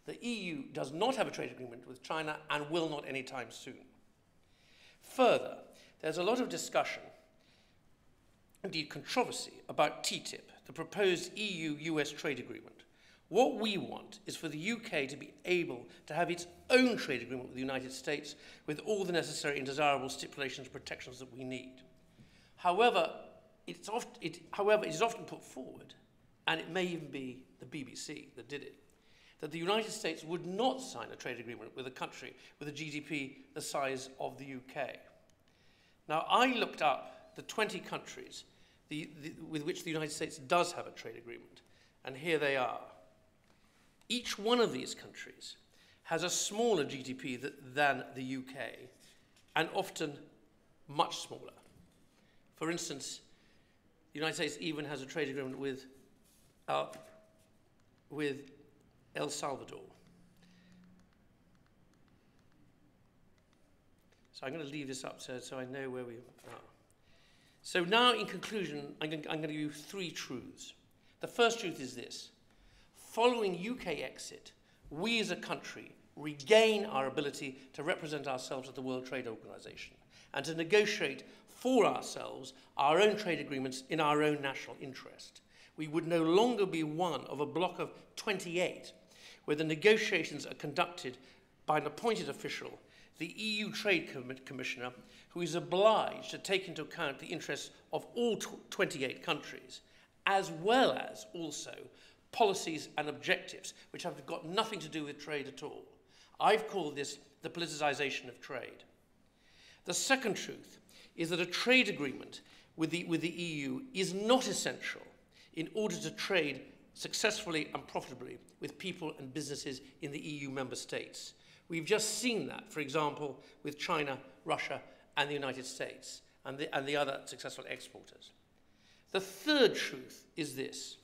Speaker 6: The E U does not have a trade agreement with China and will not anytime soon. Further, there's a lot of discussion, indeed controversy, about T T I P, the proposed E U U S trade agreement. What we want is for the U K to be able to have its own trade agreement with the United States with all the necessary and desirable stipulations and protections that we need. However, it's oft, it, however, it is often put forward, and it may even be the B B C that did it, that the United States would not sign a trade agreement with a country with a G D P the size of the U K. Now, I looked up the twenty countries the, the, with which the United States does have a trade agreement, and here they are. Each one of these countries has a smaller G D P th than the U K, and often much smaller. For instance, the United States even has a trade agreement with, uh, with El Salvador. So I'm going to leave this up so, so I know where we are. So now, in conclusion, I'm going, I'm going to give you three truths. The first truth is this. Following U K exit, we as a country regain our ability to represent ourselves at the World Trade Organization and to negotiate for ourselves our own trade agreements in our own national interest. We would no longer be one of a block of twenty-eight where the negotiations are conducted by an appointed official, the E U Trade Commissioner, who is obliged to take into account the interests of all twenty-eight countries, as well as also policies and objectives which have got nothing to do with trade at all. I've called this the politicization of trade. The second truth is that a trade agreement with the, with the E U is not essential in order to trade successfully and profitably with people and businesses in the E U member states. We've just seen that, for example, with China, Russia, and the United States, and the, and the other successful exporters. The third truth is this.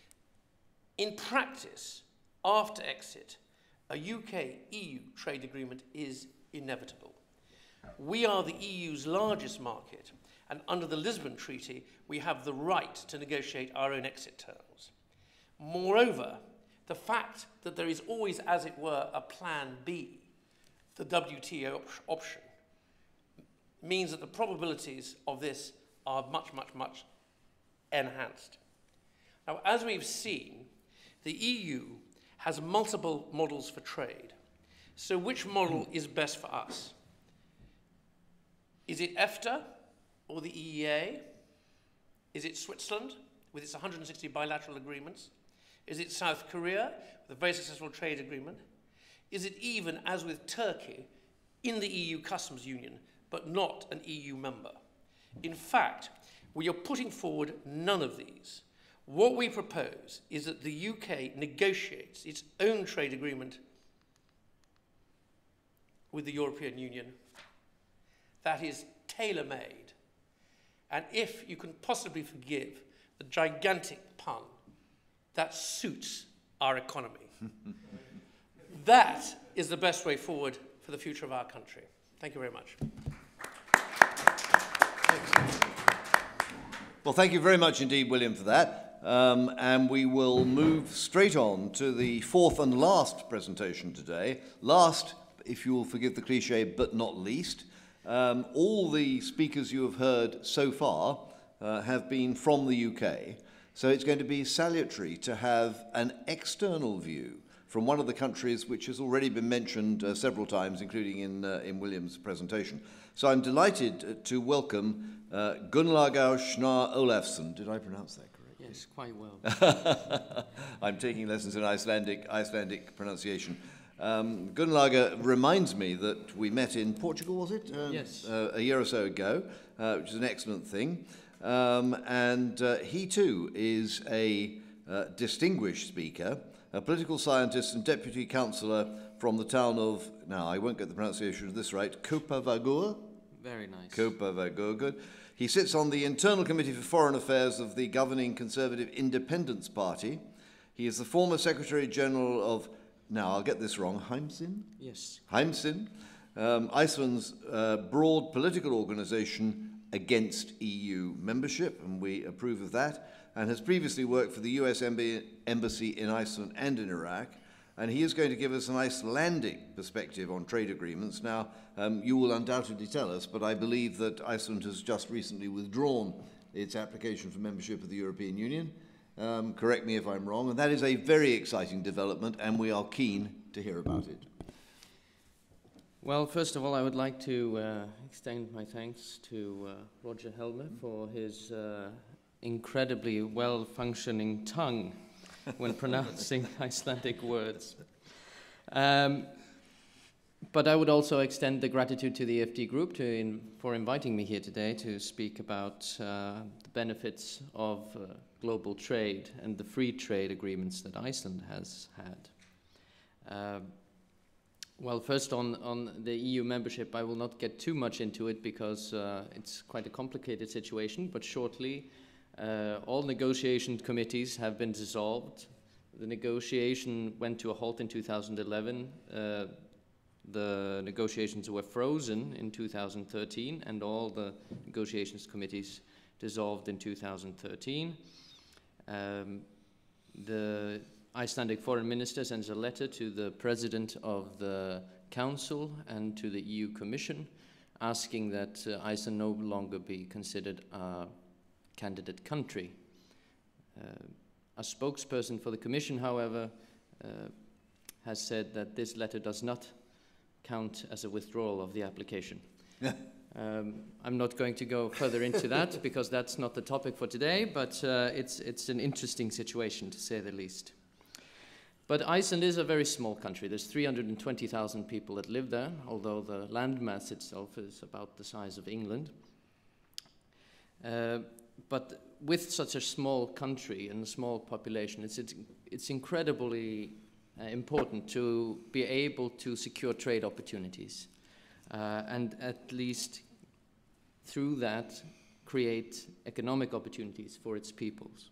Speaker 6: In practice, after exit, a U K E U trade agreement is inevitable. We are the E U's largest market, and under the Lisbon Treaty, we have the right to negotiate our own exit terms. Moreover, the fact that there is always, as it were, a plan B, the W T O op option, means that the probabilities of this are much, much, much enhanced. Now, as we've seen, the E U has multiple models for trade. So which model is best for us? Is it EFTA or the E E A? Is it Switzerland with its one hundred sixty bilateral agreements? Is it South Korea with a very successful trade agreement? Is it even, as with Turkey, in the E U customs union, but not an E U member? In fact, we are putting forward none of these. What we propose is that the U K negotiates its own trade agreement with the European Union that is tailor-made. And if you can possibly forgive the gigantic pun, that suits our economy. That is the best way forward for the future of our country. Thank you very much.
Speaker 1: Well, thank you very much indeed, William, for that. Um, and we will move straight on to the fourth and last presentation today. Last, if you will forgive the cliche, but not least. Um, all the speakers you have heard so far uh, have been from the U K. So it's going to be salutary to have an external view from one of the countries which has already been mentioned uh, several times, including in, uh, in William's presentation. So I'm delighted to welcome uh, Gunnlaugr Schnar Olafsson. Did I pronounce that correctly?
Speaker 8: Yes, quite well.
Speaker 1: I'm taking lessons in Icelandic, Icelandic pronunciation. Um, Gunnlaugr reminds me that we met in Portugal, was it? Um,
Speaker 8: yes.
Speaker 1: Uh, a year or so ago, uh, which is an excellent thing. Um, and uh, he too is a uh, distinguished speaker, a political scientist and deputy councillor from the town of, now I won't get the pronunciation of this right, Kópavogur?
Speaker 8: Very nice.
Speaker 1: Kópavogur, good. He sits on the Internal Committee for Foreign Affairs of the governing Conservative Independence Party. He is the former Secretary General of, now I'll get this wrong, Heimsin?
Speaker 8: Yes.
Speaker 1: Heimsin, um, Iceland's uh, broad political organisation against E U membership, and we approve of that, and has previously worked for the U S Embassy in Iceland and in Iraq, and he is going to give us an Icelandic perspective on trade agreements. Now, um, you will undoubtedly tell us, but I believe that Iceland has just recently withdrawn its application for membership of the European Union. Um, correct me if I'm wrong, and that is a very exciting development, and we are keen to hear about it.
Speaker 8: Well, first of all, I would like to uh, extend my thanks to uh, Roger Helmer for his uh, incredibly well-functioning tongue when pronouncing Icelandic words. Um, but I would also extend the gratitude to the E F D group to in, for inviting me here today to speak about uh, the benefits of uh, global trade and the free trade agreements that Iceland has had. Uh, Well, first on, on the E U membership, I will not get too much into it because uh, it's quite a complicated situation, but shortly, uh, all negotiation committees have been dissolved. The negotiation went to a halt in two thousand eleven. Uh, the negotiations were frozen in two thousand thirteen, and all the negotiations committees dissolved in two thousand thirteen. Um, the Icelandic foreign minister sends a letter to the president of the council and to the E U Commission asking that uh, Iceland no longer be considered a candidate country. Uh, a spokesperson for the Commission, however, uh, has said that this letter does not count as a withdrawal of the application. um, I'm not going to go further into that because that's not the topic for today, but uh, it's, it's an interesting situation to say the least. But Iceland is a very small country. There's three hundred twenty thousand people that live there, although the landmass itself is about the size of England. Uh, but with such a small country and a small population, it's, it's, it's incredibly uh, important to be able to secure trade opportunities uh, and at least through that create economic opportunities for its peoples.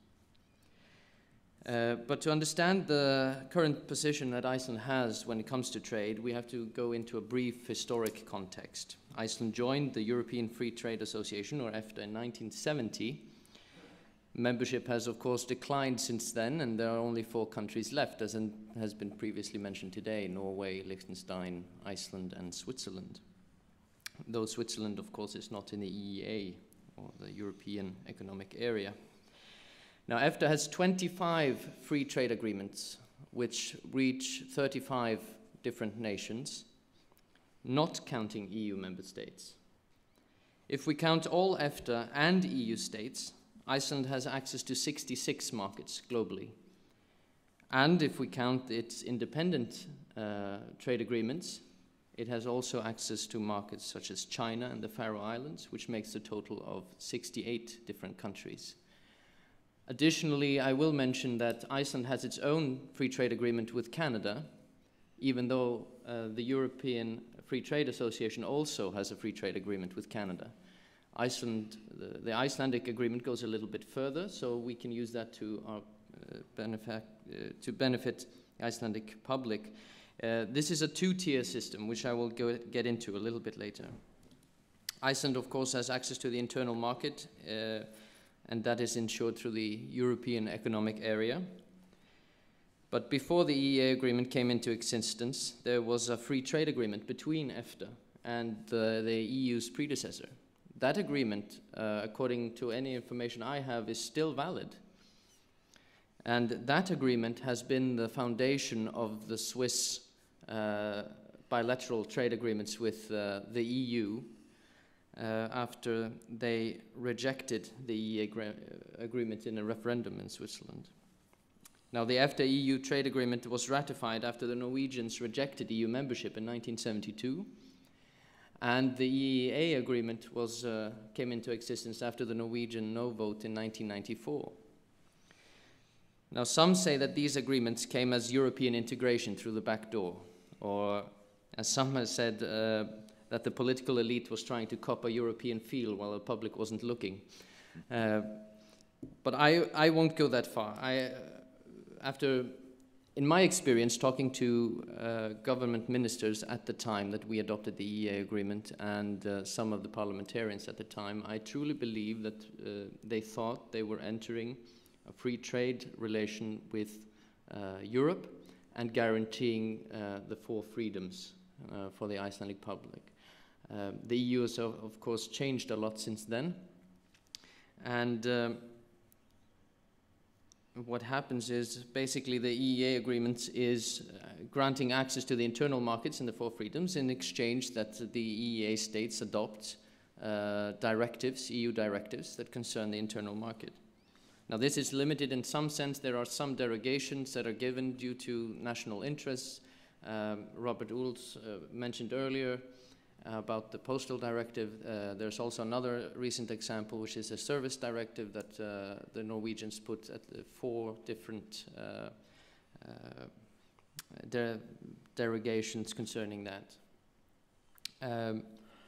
Speaker 8: Uh, but to understand the current position that Iceland has when it comes to trade, we have to go into a brief historic context. Iceland joined the European Free Trade Association, or E F T A, in nineteen seventy. Membership has, of course, declined since then, and there are only four countries left, as in, has been previously mentioned today: Norway, Liechtenstein, Iceland, and Switzerland. Though Switzerland, of course, is not in the E E A, or the European Economic Area. Now, E F T A has twenty-five free trade agreements, which reach thirty-five different nations, not counting E U member states. If we count all E F T A and E U states, Iceland has access to sixty-six markets globally. And if we count its independent uh, trade agreements, it has also access to markets such as China and the Faroe Islands, which makes a total of sixty-eight different countries. Additionally, I will mention that Iceland has its own free trade agreement with Canada, even though uh, the European Free Trade Association also has a free trade agreement with Canada. Iceland, the, the Icelandic agreement goes a little bit further, so we can use that to, our, uh, benefit, uh, to benefit the Icelandic public. Uh, this is a two-tier system, which I will go, get into a little bit later. Iceland, of course, has access to the internal market, uh, and that is ensured through the European Economic Area. But before the E E A agreement came into existence, there was a free trade agreement between E F T A and the, the E U's predecessor. That agreement, uh, according to any information I have, is still valid. And that agreement has been the foundation of the Swiss uh, bilateral trade agreements with uh, the E U uh, after they rejected the E E A agreement in a referendum in Switzerland. Now, the E F T A E U trade agreement was ratified after the Norwegians rejected E U membership in nineteen seventy-two, and the E E A agreement was, uh, came into existence after the Norwegian no vote in nineteen ninety-four. Now, some say that these agreements came as European integration through the back door, or as some have said, uh, that the political elite was trying to cop a European feel while the public wasn't looking. Uh, but I, I won't go that far. I, uh, after, in my experience, talking to uh, government ministers at the time that we adopted the E E A agreement and uh, some of the parliamentarians at the time, I truly believe that uh, they thought they were entering a free trade relation with uh, Europe and guaranteeing uh, the four freedoms uh, for the Icelandic public. Uh, the E U has, of, of course, changed a lot since then. And um, what happens is basically the E E A agreement is uh, granting access to the internal markets and the four freedoms in exchange that the E E A states adopt uh, directives, E U directives that concern the internal market. Now this is limited in some sense. There are some derogations that are given due to national interests. Um, Robert Ulls uh, mentioned earlier uh, about the postal directive. Uh, there's also another recent example, which is a service directive that uh, the Norwegians put at the four different uh, uh, der derogations concerning that. Um,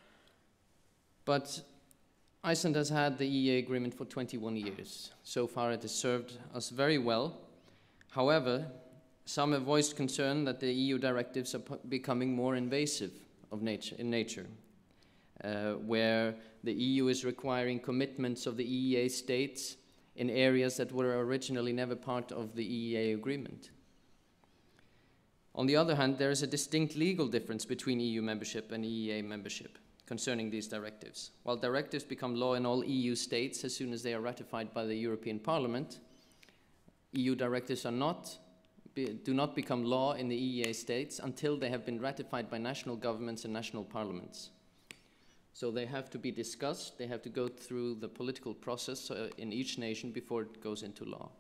Speaker 8: but Iceland has had the E E A agreement for twenty-one years. So far it has served us very well. However, some have voiced concern that the E U directives are becoming more invasive of nature, in nature, uh, where the E U is requiring commitments of the E E A states in areas that were originally never part of the E E A agreement. On the other hand, there is a distinct legal difference between E U membership and E E A membership concerning these directives. While directives become law in all E U states as soon as they are ratified by the European Parliament, E U directives are not, be, do not become law in the E E A states until they have been ratified by national governments and national parliaments. So they have to be discussed, they have to go through the political process uh, in each nation before it goes into law.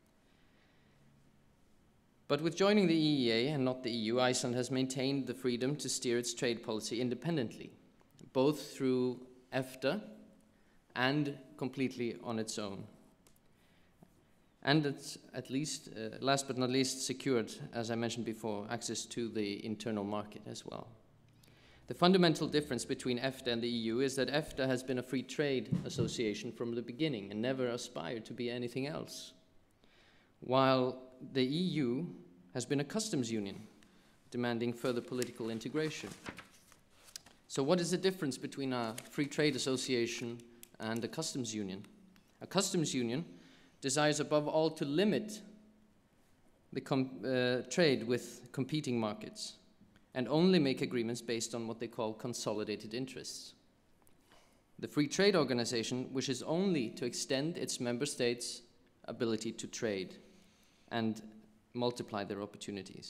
Speaker 8: But with joining the E E A and not the E U, Iceland has maintained the freedom to steer its trade policy independently, both through EFTA and completely on its own. And it's at least, uh, last but not least, secured, as I mentioned before, access to the internal market as well. The fundamental difference between EFTA and the E U is that EFTA has been a free trade association from the beginning and never aspired to be anything else, while the E U has been a customs union, demanding further political integration. So what is the difference between a free trade association and a customs union? A customs union desires above all to limit the com uh, trade with competing markets and only make agreements based on what they call consolidated interests. The Free Trade Organization wishes only to extend its member states' ability to trade and multiply their opportunities.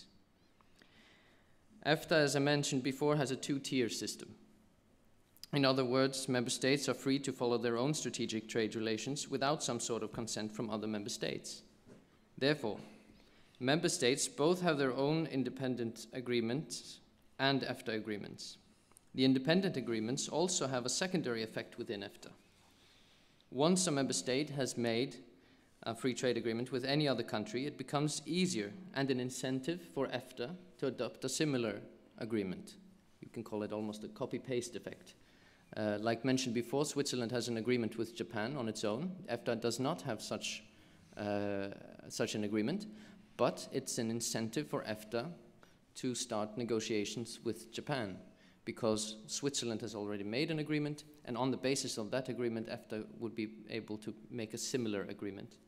Speaker 8: EFTA, as I mentioned before, has a two-tier system. In other words, member states are free to follow their own strategic trade relations without some sort of consent from other member states. Therefore, member states both have their own independent agreements and EFTA agreements. The independent agreements also have a secondary effect within EFTA. Once a member state has made a free trade agreement with any other country, it becomes easier and an incentive for EFTA to adopt a similar agreement. You can call it almost a copy-paste effect. Uh, like mentioned before, Switzerland has an agreement with Japan on its own. EFTA does not have such, uh, such an agreement, but it's an incentive for EFTA to start negotiations with Japan, because Switzerland has already made an agreement, and on the basis of that agreement, EFTA would be able to make a similar agreement.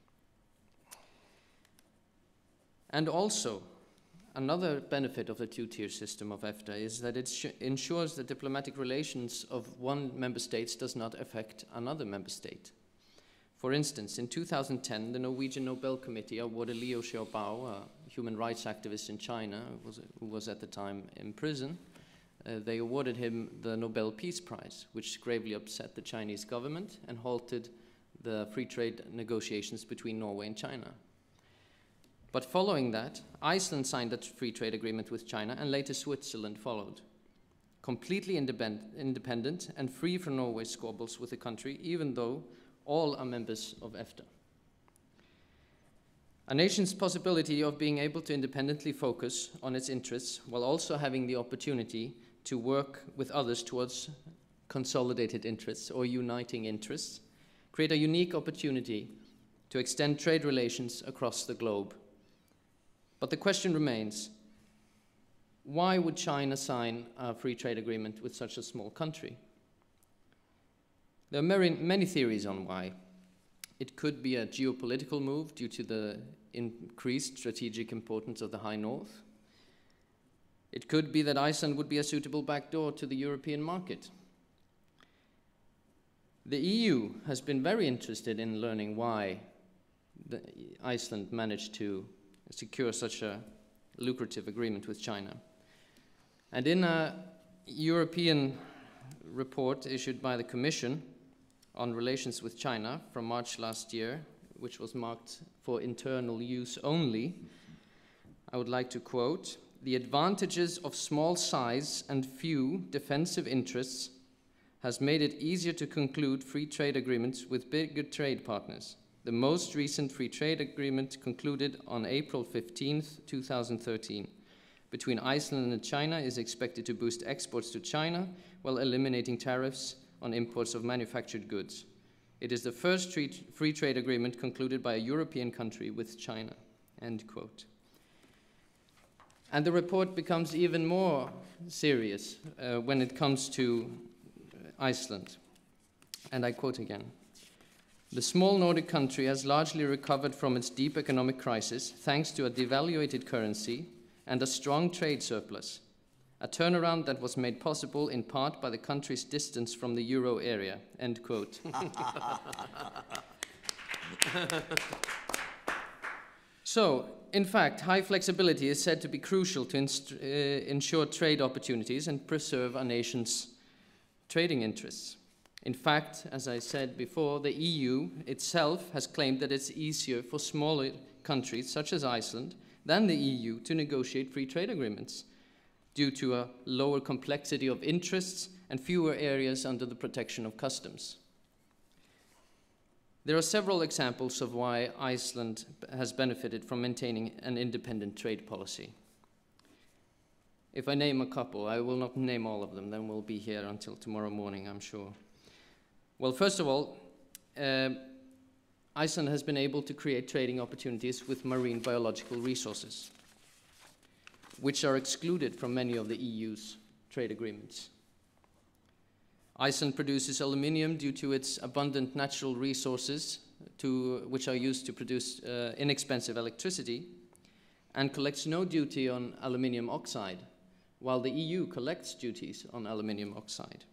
Speaker 8: And also, another benefit of the two-tier system of EFTA is that it ensures that diplomatic relations of one member state does not affect another member state. For instance, in two thousand ten, the Norwegian Nobel Committee awarded Liu Xiaobao, a human rights activist in China who was, who was at the time in prison, uh, they awarded him the Nobel Peace Prize, which gravely upset the Chinese government and halted the free trade negotiations between Norway and China. But following that, Iceland signed a free trade agreement with China, and later Switzerland followed. Completely independent, independent and free from Norway's squabbles with the country, even though all are members of EFTA. A nation's possibility of being able to independently focus on its interests while also having the opportunity to work with others towards consolidated interests or uniting interests create a unique opportunity to extend trade relations across the globe. But the question remains, why would China sign a free trade agreement with such a small country? There are many, many theories on why. It could be a geopolitical move due to the increased strategic importance of the High North. It could be that Iceland would be a suitable backdoor to the European market. The E U has been very interested in learning why the Iceland managed to secure such a lucrative agreement with China. And in a European report issued by the Commission on relations with China from March last year, which was marked for internal use only, I would like to quote, "The advantages of small size and few defensive interests has made it easier to conclude free trade agreements with bigger trade partners. The most recent free trade agreement concluded on April fifteenth, two thousand thirteen, between Iceland and China is expected to boost exports to China while eliminating tariffs on imports of manufactured goods. It is the first free trade agreement concluded by a European country with China," end quote. And the report becomes even more serious uh, when it comes to Iceland. And I quote again, "The small Nordic country has largely recovered from its deep economic crisis thanks to a devaluated currency and a strong trade surplus, a turnaround that was made possible in part by the country's distance from the euro area," end quote. So, in fact, high flexibility is said to be crucial to inst- uh, ensure trade opportunities and preserve a nation's trading interests. In fact, as I said before, the E U itself has claimed that it's easier for smaller countries, such as Iceland, than the E U to negotiate free trade agreements due to a lower complexity of interests and fewer areas under the protection of customs. There are several examples of why Iceland has benefited from maintaining an independent trade policy. If I name a couple, I will not name all of them, then we'll be here until tomorrow morning, I'm sure. Well, first of all, uh, Iceland has been able to create trading opportunities with marine biological resources, which are excluded from many of the E U's trade agreements. Iceland produces aluminium due to its abundant natural resources, to, which are used to produce uh, inexpensive electricity, and collects no duty on aluminium oxide, while the E U collects duties on aluminium oxide.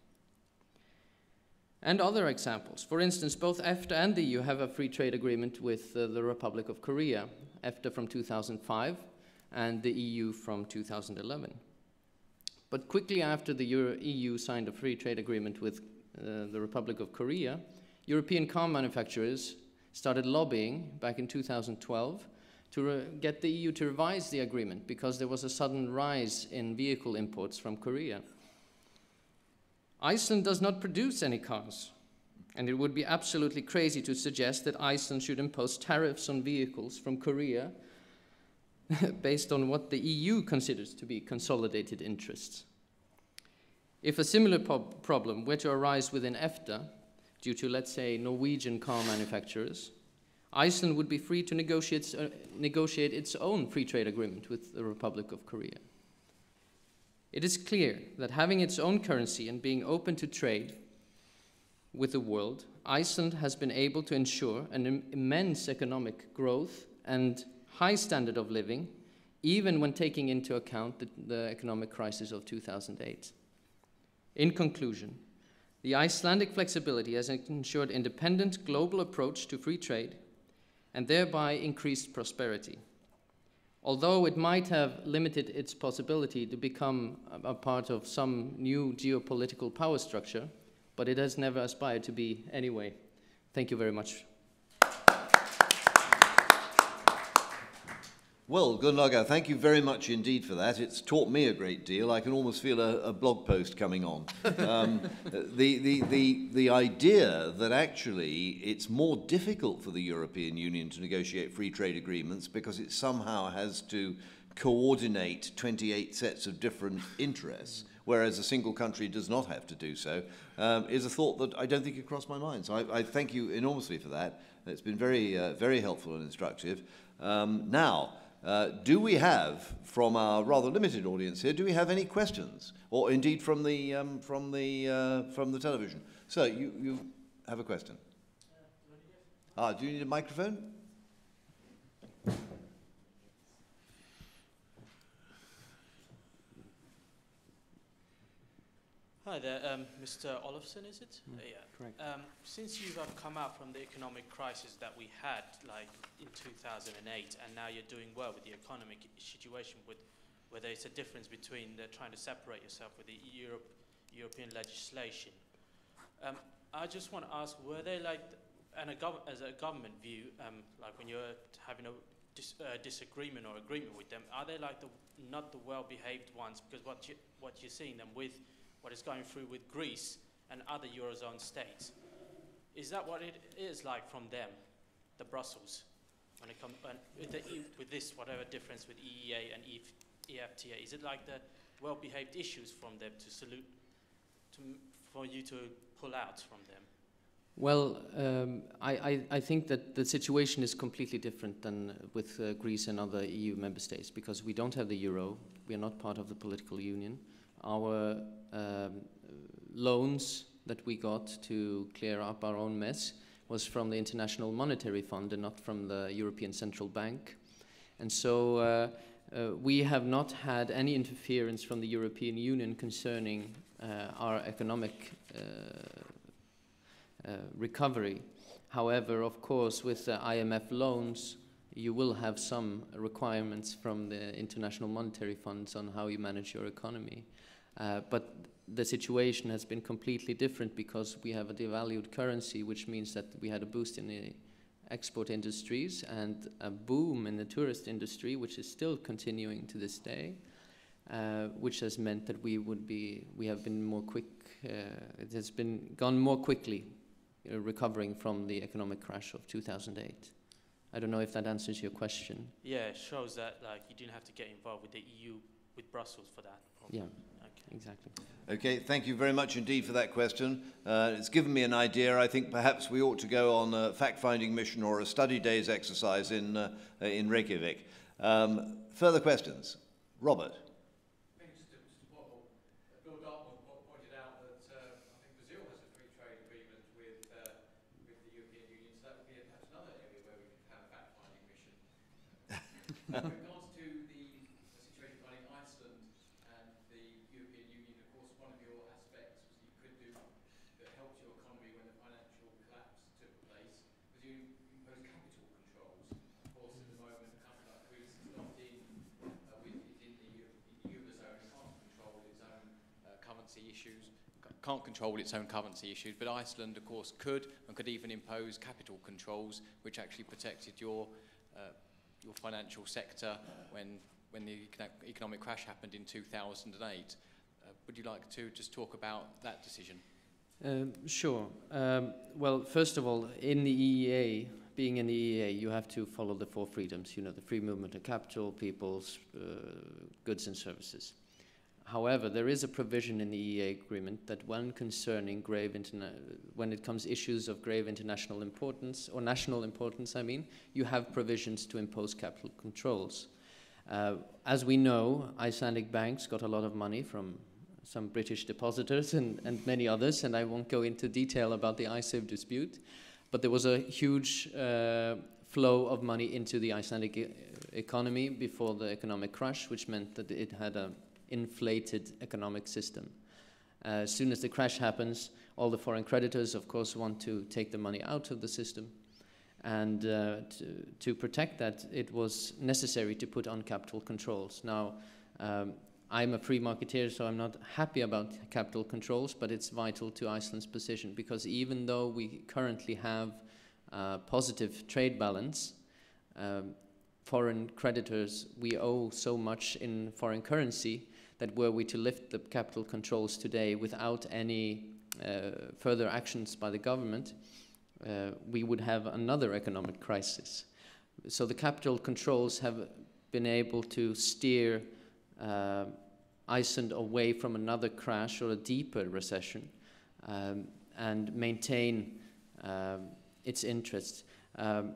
Speaker 8: And other examples. For instance, both EFTA and the E U have a free trade agreement with uh, the Republic of Korea, EFTA from two thousand five and the E U from two thousand eleven. But quickly after the Euro E U signed a free trade agreement with uh, the Republic of Korea, European car manufacturers started lobbying back in two thousand twelve to get the E U to revise the agreement because there was a sudden rise in vehicle imports from Korea. Iceland does not produce any cars, and it would be absolutely crazy to suggest that Iceland should impose tariffs on vehicles from Korea based on what the E U considers to be consolidated interests. If a similar problem were to arise within EFTA, due to, let's say, Norwegian car manufacturers, Iceland would be free to negotiate, uh, negotiate its own free trade agreement with the Republic of Korea. It is clear that having its own currency and being open to trade with the world, Iceland has been able to ensure an im- immense economic growth and high standard of living, even when taking into account the, the economic crisis of two thousand eight. In conclusion, the Icelandic flexibility has ensured independent global approach to free trade and thereby increased prosperity. Although it might have limited its possibility to become a, a part of some new geopolitical power structure, but it has never aspired to be anyway. Thank you very much.
Speaker 1: Well, Gunnlaug, thank you very much indeed for that. It's taught me a great deal. I can almost feel a, a blog post coming on. Um, the, the, the, the idea that actually it's more difficult for the European Union to negotiate free trade agreements because it somehow has to coordinate twenty-eight sets of different interests, whereas a single country does not have to do so, um, is a thought that I don't think it crossed my mind. So I, I thank you enormously for that. It's been very, uh, very helpful and instructive. Um, now, Uh, do we have, from our rather limited audience here, do we have any questions, or indeed from the um, from the uh, from the television? So you you have a question? Ah, do you need a microphone?
Speaker 5: Hi there, um, Mister Olofsson, is it?
Speaker 8: Mm,
Speaker 5: uh, yeah.
Speaker 8: correct.
Speaker 5: Um, since you've um, come out from the economic crisis that we had, like in two thousand eight, and now you're doing well with the economic situation, with where there's a difference between uh, trying to separate yourself with the Europe, European legislation. Um, I just want to ask, were they like, and a gov as a government view, um, like when you're having a dis uh, disagreement or agreement with them, are they like the not the well-behaved ones? Because what you what you're seeing them with, what is going through with Greece and other Eurozone states, is that what it is like from them, the Brussels, when it comes with, the, with this whatever difference with E E A and E F T A? Is it like the well-behaved issues from them to salute, to, for you to pull out from them?
Speaker 8: Well, um, I, I, I think that the situation is completely different than with uh, Greece and other E U member states, because we don't have the euro, we are not part of the political union. Our um, loans that we got to clear up our own mess was from the International Monetary Fund and not from the European Central Bank. And so uh, uh, we have not had any interference from the European Union concerning uh, our economic uh, uh, recovery. However, of course, with the I M F loans, you will have some requirements from the International Monetary Funds on how you manage your economy. Uh, but the situation has been completely different because we have a devalued currency, which means that we had a boost in the export industries and a boom in the tourist industry, which is still continuing to this day, uh, which has meant that we would be, we have been more quick, uh, it has been gone more quickly uh, recovering from the economic crash of two thousand eight. I don't know if that answers your question.
Speaker 5: Yeah, it shows that like you didn't have to get involved with the E U, with Brussels for that. Probably.
Speaker 8: Yeah,
Speaker 5: okay.
Speaker 8: Exactly.
Speaker 1: Okay, thank you very much indeed for that question. Uh, it's given me an idea. I think perhaps we ought to go on a fact-finding mission or a study days exercise in, uh, in Reykjavik. Um, further questions? Robert.
Speaker 3: With regards to the, the situation regarding Iceland and the European Union, of course, one of your aspects was you could do that helped your economy when the financial collapse took place, was you impose capital controls. Of course, at the moment, a country like Greece is not in, uh, with, in the, the Eurozone, can't control its own uh, currency issues, can't control its own currency issues, but Iceland, of course, could, and could even impose capital controls, which actually protected your uh, your financial sector when, when the economic crash happened in two thousand eight. Uh, would you like to just talk about that decision?
Speaker 8: Um, sure. Um, well, first of all, in the E E A, being in the E E A, you have to follow the four freedoms, you know, the free movement of capital, peoples, uh, goods and services. However, there is a provision in the E E A agreement that when concerning grave interna when it comes issues of grave international importance, or national importance, I mean, you have provisions to impose capital controls. Uh, as we know, Icelandic banks got a lot of money from some British depositors and, and many others, and I won't go into detail about the IceSave dispute, but there was a huge uh, flow of money into the Icelandic e economy before the economic crash, which meant that it had a inflated economic system. Uh, as soon as the crash happens, all the foreign creditors, of course, want to take the money out of the system. And uh, to, to protect that, it was necessary to put on capital controls. Now, um, I'm a free marketeer, so I'm not happy about capital controls, but it's vital to Iceland's position, because even though we currently have a positive trade balance, um, foreign creditors, we owe so much in foreign currency that were we to lift the capital controls today without any uh, further actions by the government, uh, we would have another economic crisis. So the capital controls have been able to steer uh, Iceland away from another crash or a deeper recession, um, and maintain um, its interests. Um,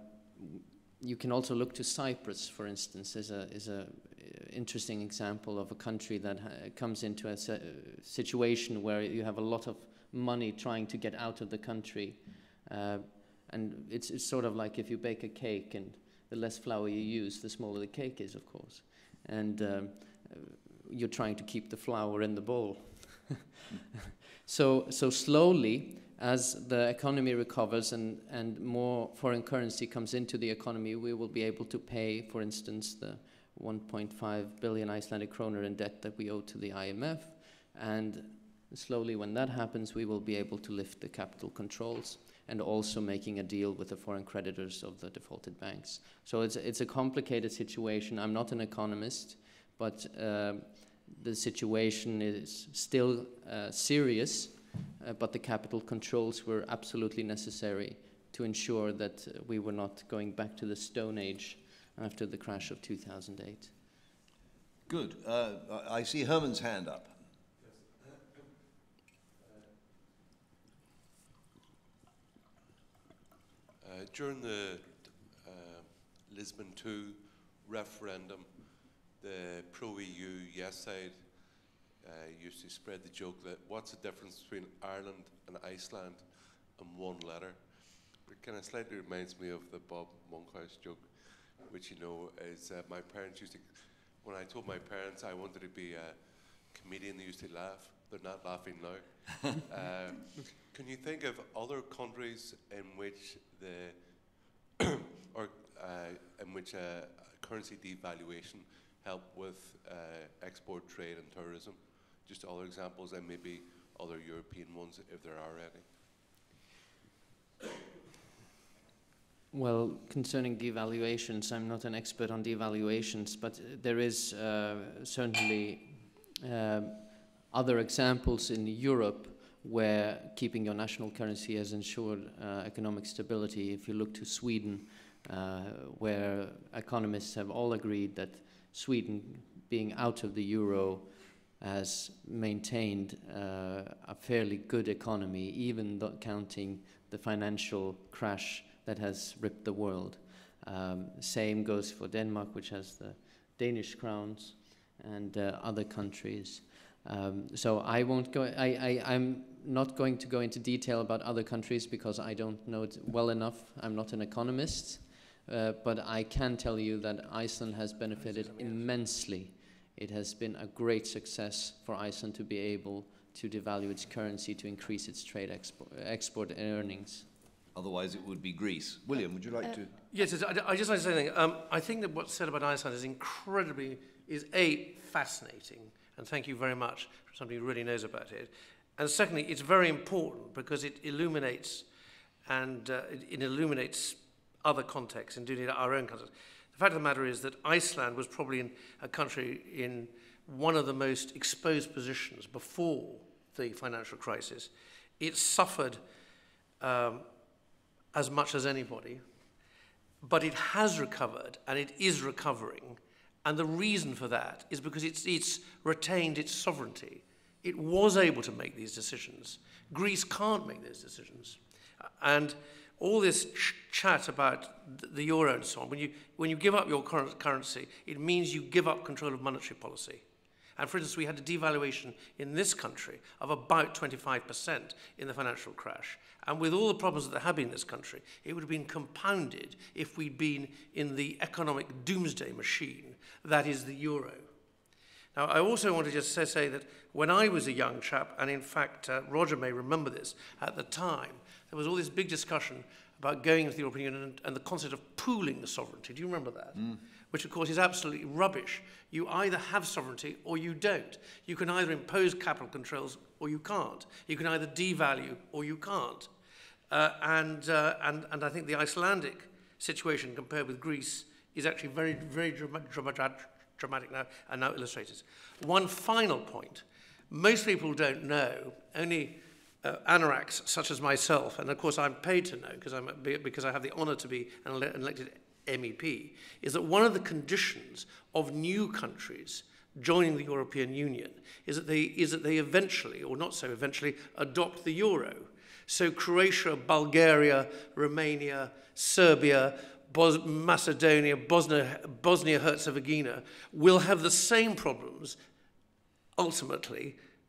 Speaker 8: you can also look to Cyprus, for instance, as a, as a interesting example of a country that ha comes into a situation where you have a lot of money trying to get out of the country. Uh, and it's, it's sort of like if you bake a cake and the less flour you use, the smaller the cake is, of course. And um, you're trying to keep the flour in the bowl. so, so slowly, as the economy recovers and, and more foreign currency comes into the economy, we will be able to pay, for instance, the one point five billion Icelandic kroner in debt that we owe to the I M F. And slowly, when that happens, we will be able to lift the capital controls and also making a deal with the foreign creditors of the defaulted banks. So it's, it's a complicated situation. I'm not an economist, but uh, the situation is still uh, serious, uh, but the capital controls were absolutely necessary to ensure that uh, we were not going back to the Stone Age after the crash of two thousand eight.
Speaker 1: Good. Uh, I see Herman's hand up.
Speaker 7: Uh, during the uh, Lisbon two referendum, the pro-E U yes side uh, used to spread the joke that what's the difference between Ireland and Iceland in one letter? It kind of slightly reminds me of the Bob Monkhouse joke, which, you know, is uh, my parents used to, when I told my parents I wanted to be a comedian, they used to laugh. They're not laughing now. uh, can you think of other countries in which the, or uh, in which a currency devaluation helped with uh, export trade and tourism? Just other examples, and maybe other European ones, if there are any.
Speaker 8: Well, concerning devaluations, I'm not an expert on devaluations, but there is uh, certainly uh, other examples in Europe where keeping your national currency has ensured uh, economic stability. If you look to Sweden, uh, where economists have all agreed that Sweden, being out of the euro, has maintained uh, a fairly good economy, even though counting the financial crash that has ripped the world. Um, same goes for Denmark, which has the Danish crowns, and uh, other countries. Um, so I won't go. I, I, I'm not going to go into detail about other countries because I don't know it well enough. I'm not an economist, uh, but I can tell you that Iceland has benefited immensely. It has been a great success for Iceland to be able to devalue its currency to increase its trade expo export earnings.
Speaker 1: Otherwise, it would be Greece. William, would you like uh, to?
Speaker 6: Yes, I, I just like to say something. Um, I think that what's said about Iceland is incredibly, is A, fascinating, and thank you very much for somebody who really knows about it. And secondly, it's very important because it illuminates, and uh, it, it illuminates other contexts, including our own context. The fact of the matter is that Iceland was probably in a country in one of the most exposed positions before the financial crisis. It suffered um, as much as anybody, but it has recovered and it is recovering. And the reason for that is because it's, it's retained its sovereignty. It was able to make these decisions. Greece can't make those decisions. And all this ch chat about the euro and so on, when you, when you give up your current currency, it means you give up control of monetary policy. And for instance, we had a devaluation in this country of about twenty-five percent in the financial crash. And with all the problems that there have been in this country, it would have been compounded if we'd been in the economic doomsday machine that is the euro. Now, I also want to just say, say that when I was a young chap, and in fact, uh, Roger may remember this, at the time, there was all this big discussion about going into the European Union and, and the concept of pooling the sovereignty. Do you remember that? Mm. Which, of course, is absolutely rubbish. You either have sovereignty or you don't. You can either impose capital controls or you can't. You can either devalue or you can't. Uh, and, uh, and, and I think the Icelandic situation compared with Greece is actually very, very dramatic, dramatic now, and now illustrated. One final point. Most people don't know, only uh, anoraks such as myself, and of course I'm paid to know because, I'm, because I have the honour to be an elected M E P, is that one of the conditions of new countries joining the European Union is that they, is that they eventually, or not so eventually, adopt the euro. So Croatia, Bulgaria, Romania, Serbia, Bos Macedonia, Bosnia, Bosnia-Herzegovina will have the same problems, ultimately,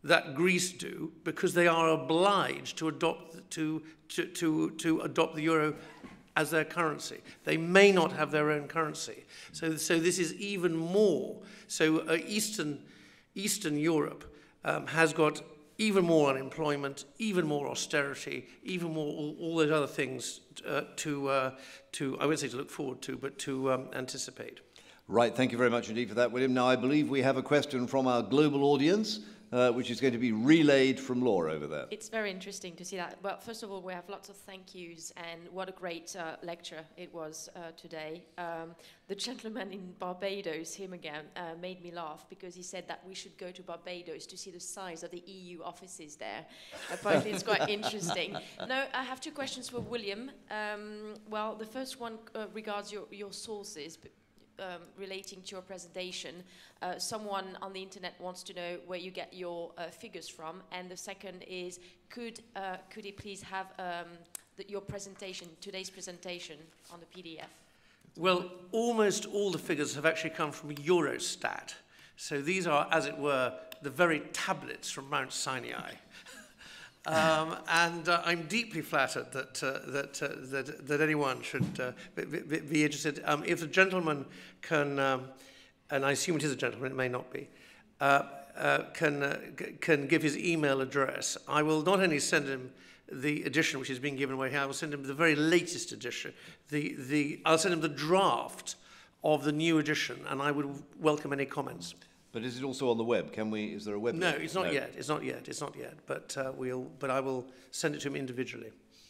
Speaker 6: that Greece do, because they are obliged to adopt, to, to, to, to adopt the euro as their currency. They may not have their own currency. So, so this is even more. So uh, Eastern, Eastern Europe um, has got even more unemployment, even more austerity, even more all, all those other things uh, to, uh, to, I won't say to look forward to, but to um, anticipate.
Speaker 1: Right, thank you very much indeed for that, William. Now, I believe we have a question from our global audience, uh, which is going to be relayed from Laura over there.
Speaker 4: It's very interesting to see that. Well, first of all, we have lots of thank yous, and what a great uh, lecture it was uh, today. Um, the gentleman in Barbados, him again, uh, made me laugh because he said that we should go to Barbados to see the size of the E U offices there. Apparently, it's quite interesting. No, I have two questions for William. Um, well, the first one uh, regards your, your sources. Um, relating to your presentation. Uh, someone on the internet wants to know where you get your uh, figures from, and the second is, could uh, could he please have um, the, your presentation, today's presentation, on the P D F?
Speaker 6: Well, almost all the figures have actually come from Eurostat. So these are, as it were, the very tablets from Mount Sinai. Um, and uh, I'm deeply flattered that, uh, that, uh, that, that anyone should uh, be, be, be interested. Um, if the gentleman can, um, and I assume it is a gentleman, it may not be, uh, uh, can, uh, can give his email address, I will not only send him the edition which is being given away here, I will send him the very latest edition. The, the, I'll send him the draft of the new edition, and I would welcome any comments.
Speaker 1: But is it also on the web? Can we, is there a web?
Speaker 6: No, it's not
Speaker 1: no.
Speaker 6: yet. It's not yet. It's not yet. But uh, we'll. But I will send it to him individually.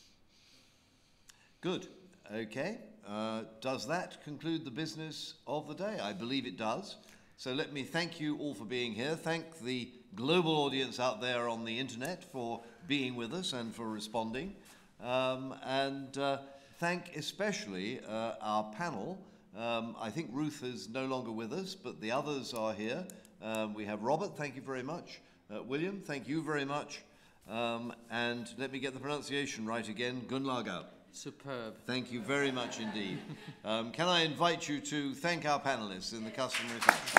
Speaker 1: Good. Okay. Uh, does that conclude the business of the day? I believe it does. So let me thank you all for being here. Thank the global audience out there on the internet for being with us and for responding. Um, and uh, thank especially uh, our panel. Um, I think Ruth is no longer with us, but the others are here. Um, we have Robert, thank you very much. Uh, William, thank you very much. Um, and let me get the pronunciation right again, Gunlagau.
Speaker 8: Superb.
Speaker 1: Thank you very much indeed. Um, can I invite you to thank our panelists in the customary fashion?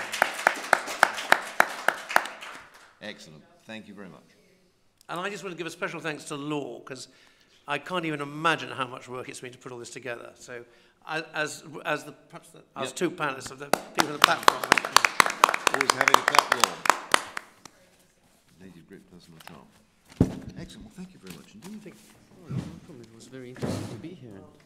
Speaker 1: Excellent. Thank you very much.
Speaker 6: And I just want to give a special thanks to Law, because I can't even imagine how much work it's been to put all this together. So, as as the perhaps the, as
Speaker 1: yep.
Speaker 6: two panelists of the people on the platform,
Speaker 1: always having a clap, Law. Lady's great personal charm. Excellent. Well, thank you very much indeed.
Speaker 8: Thank you. Oh, no problem. It was very interesting to be here.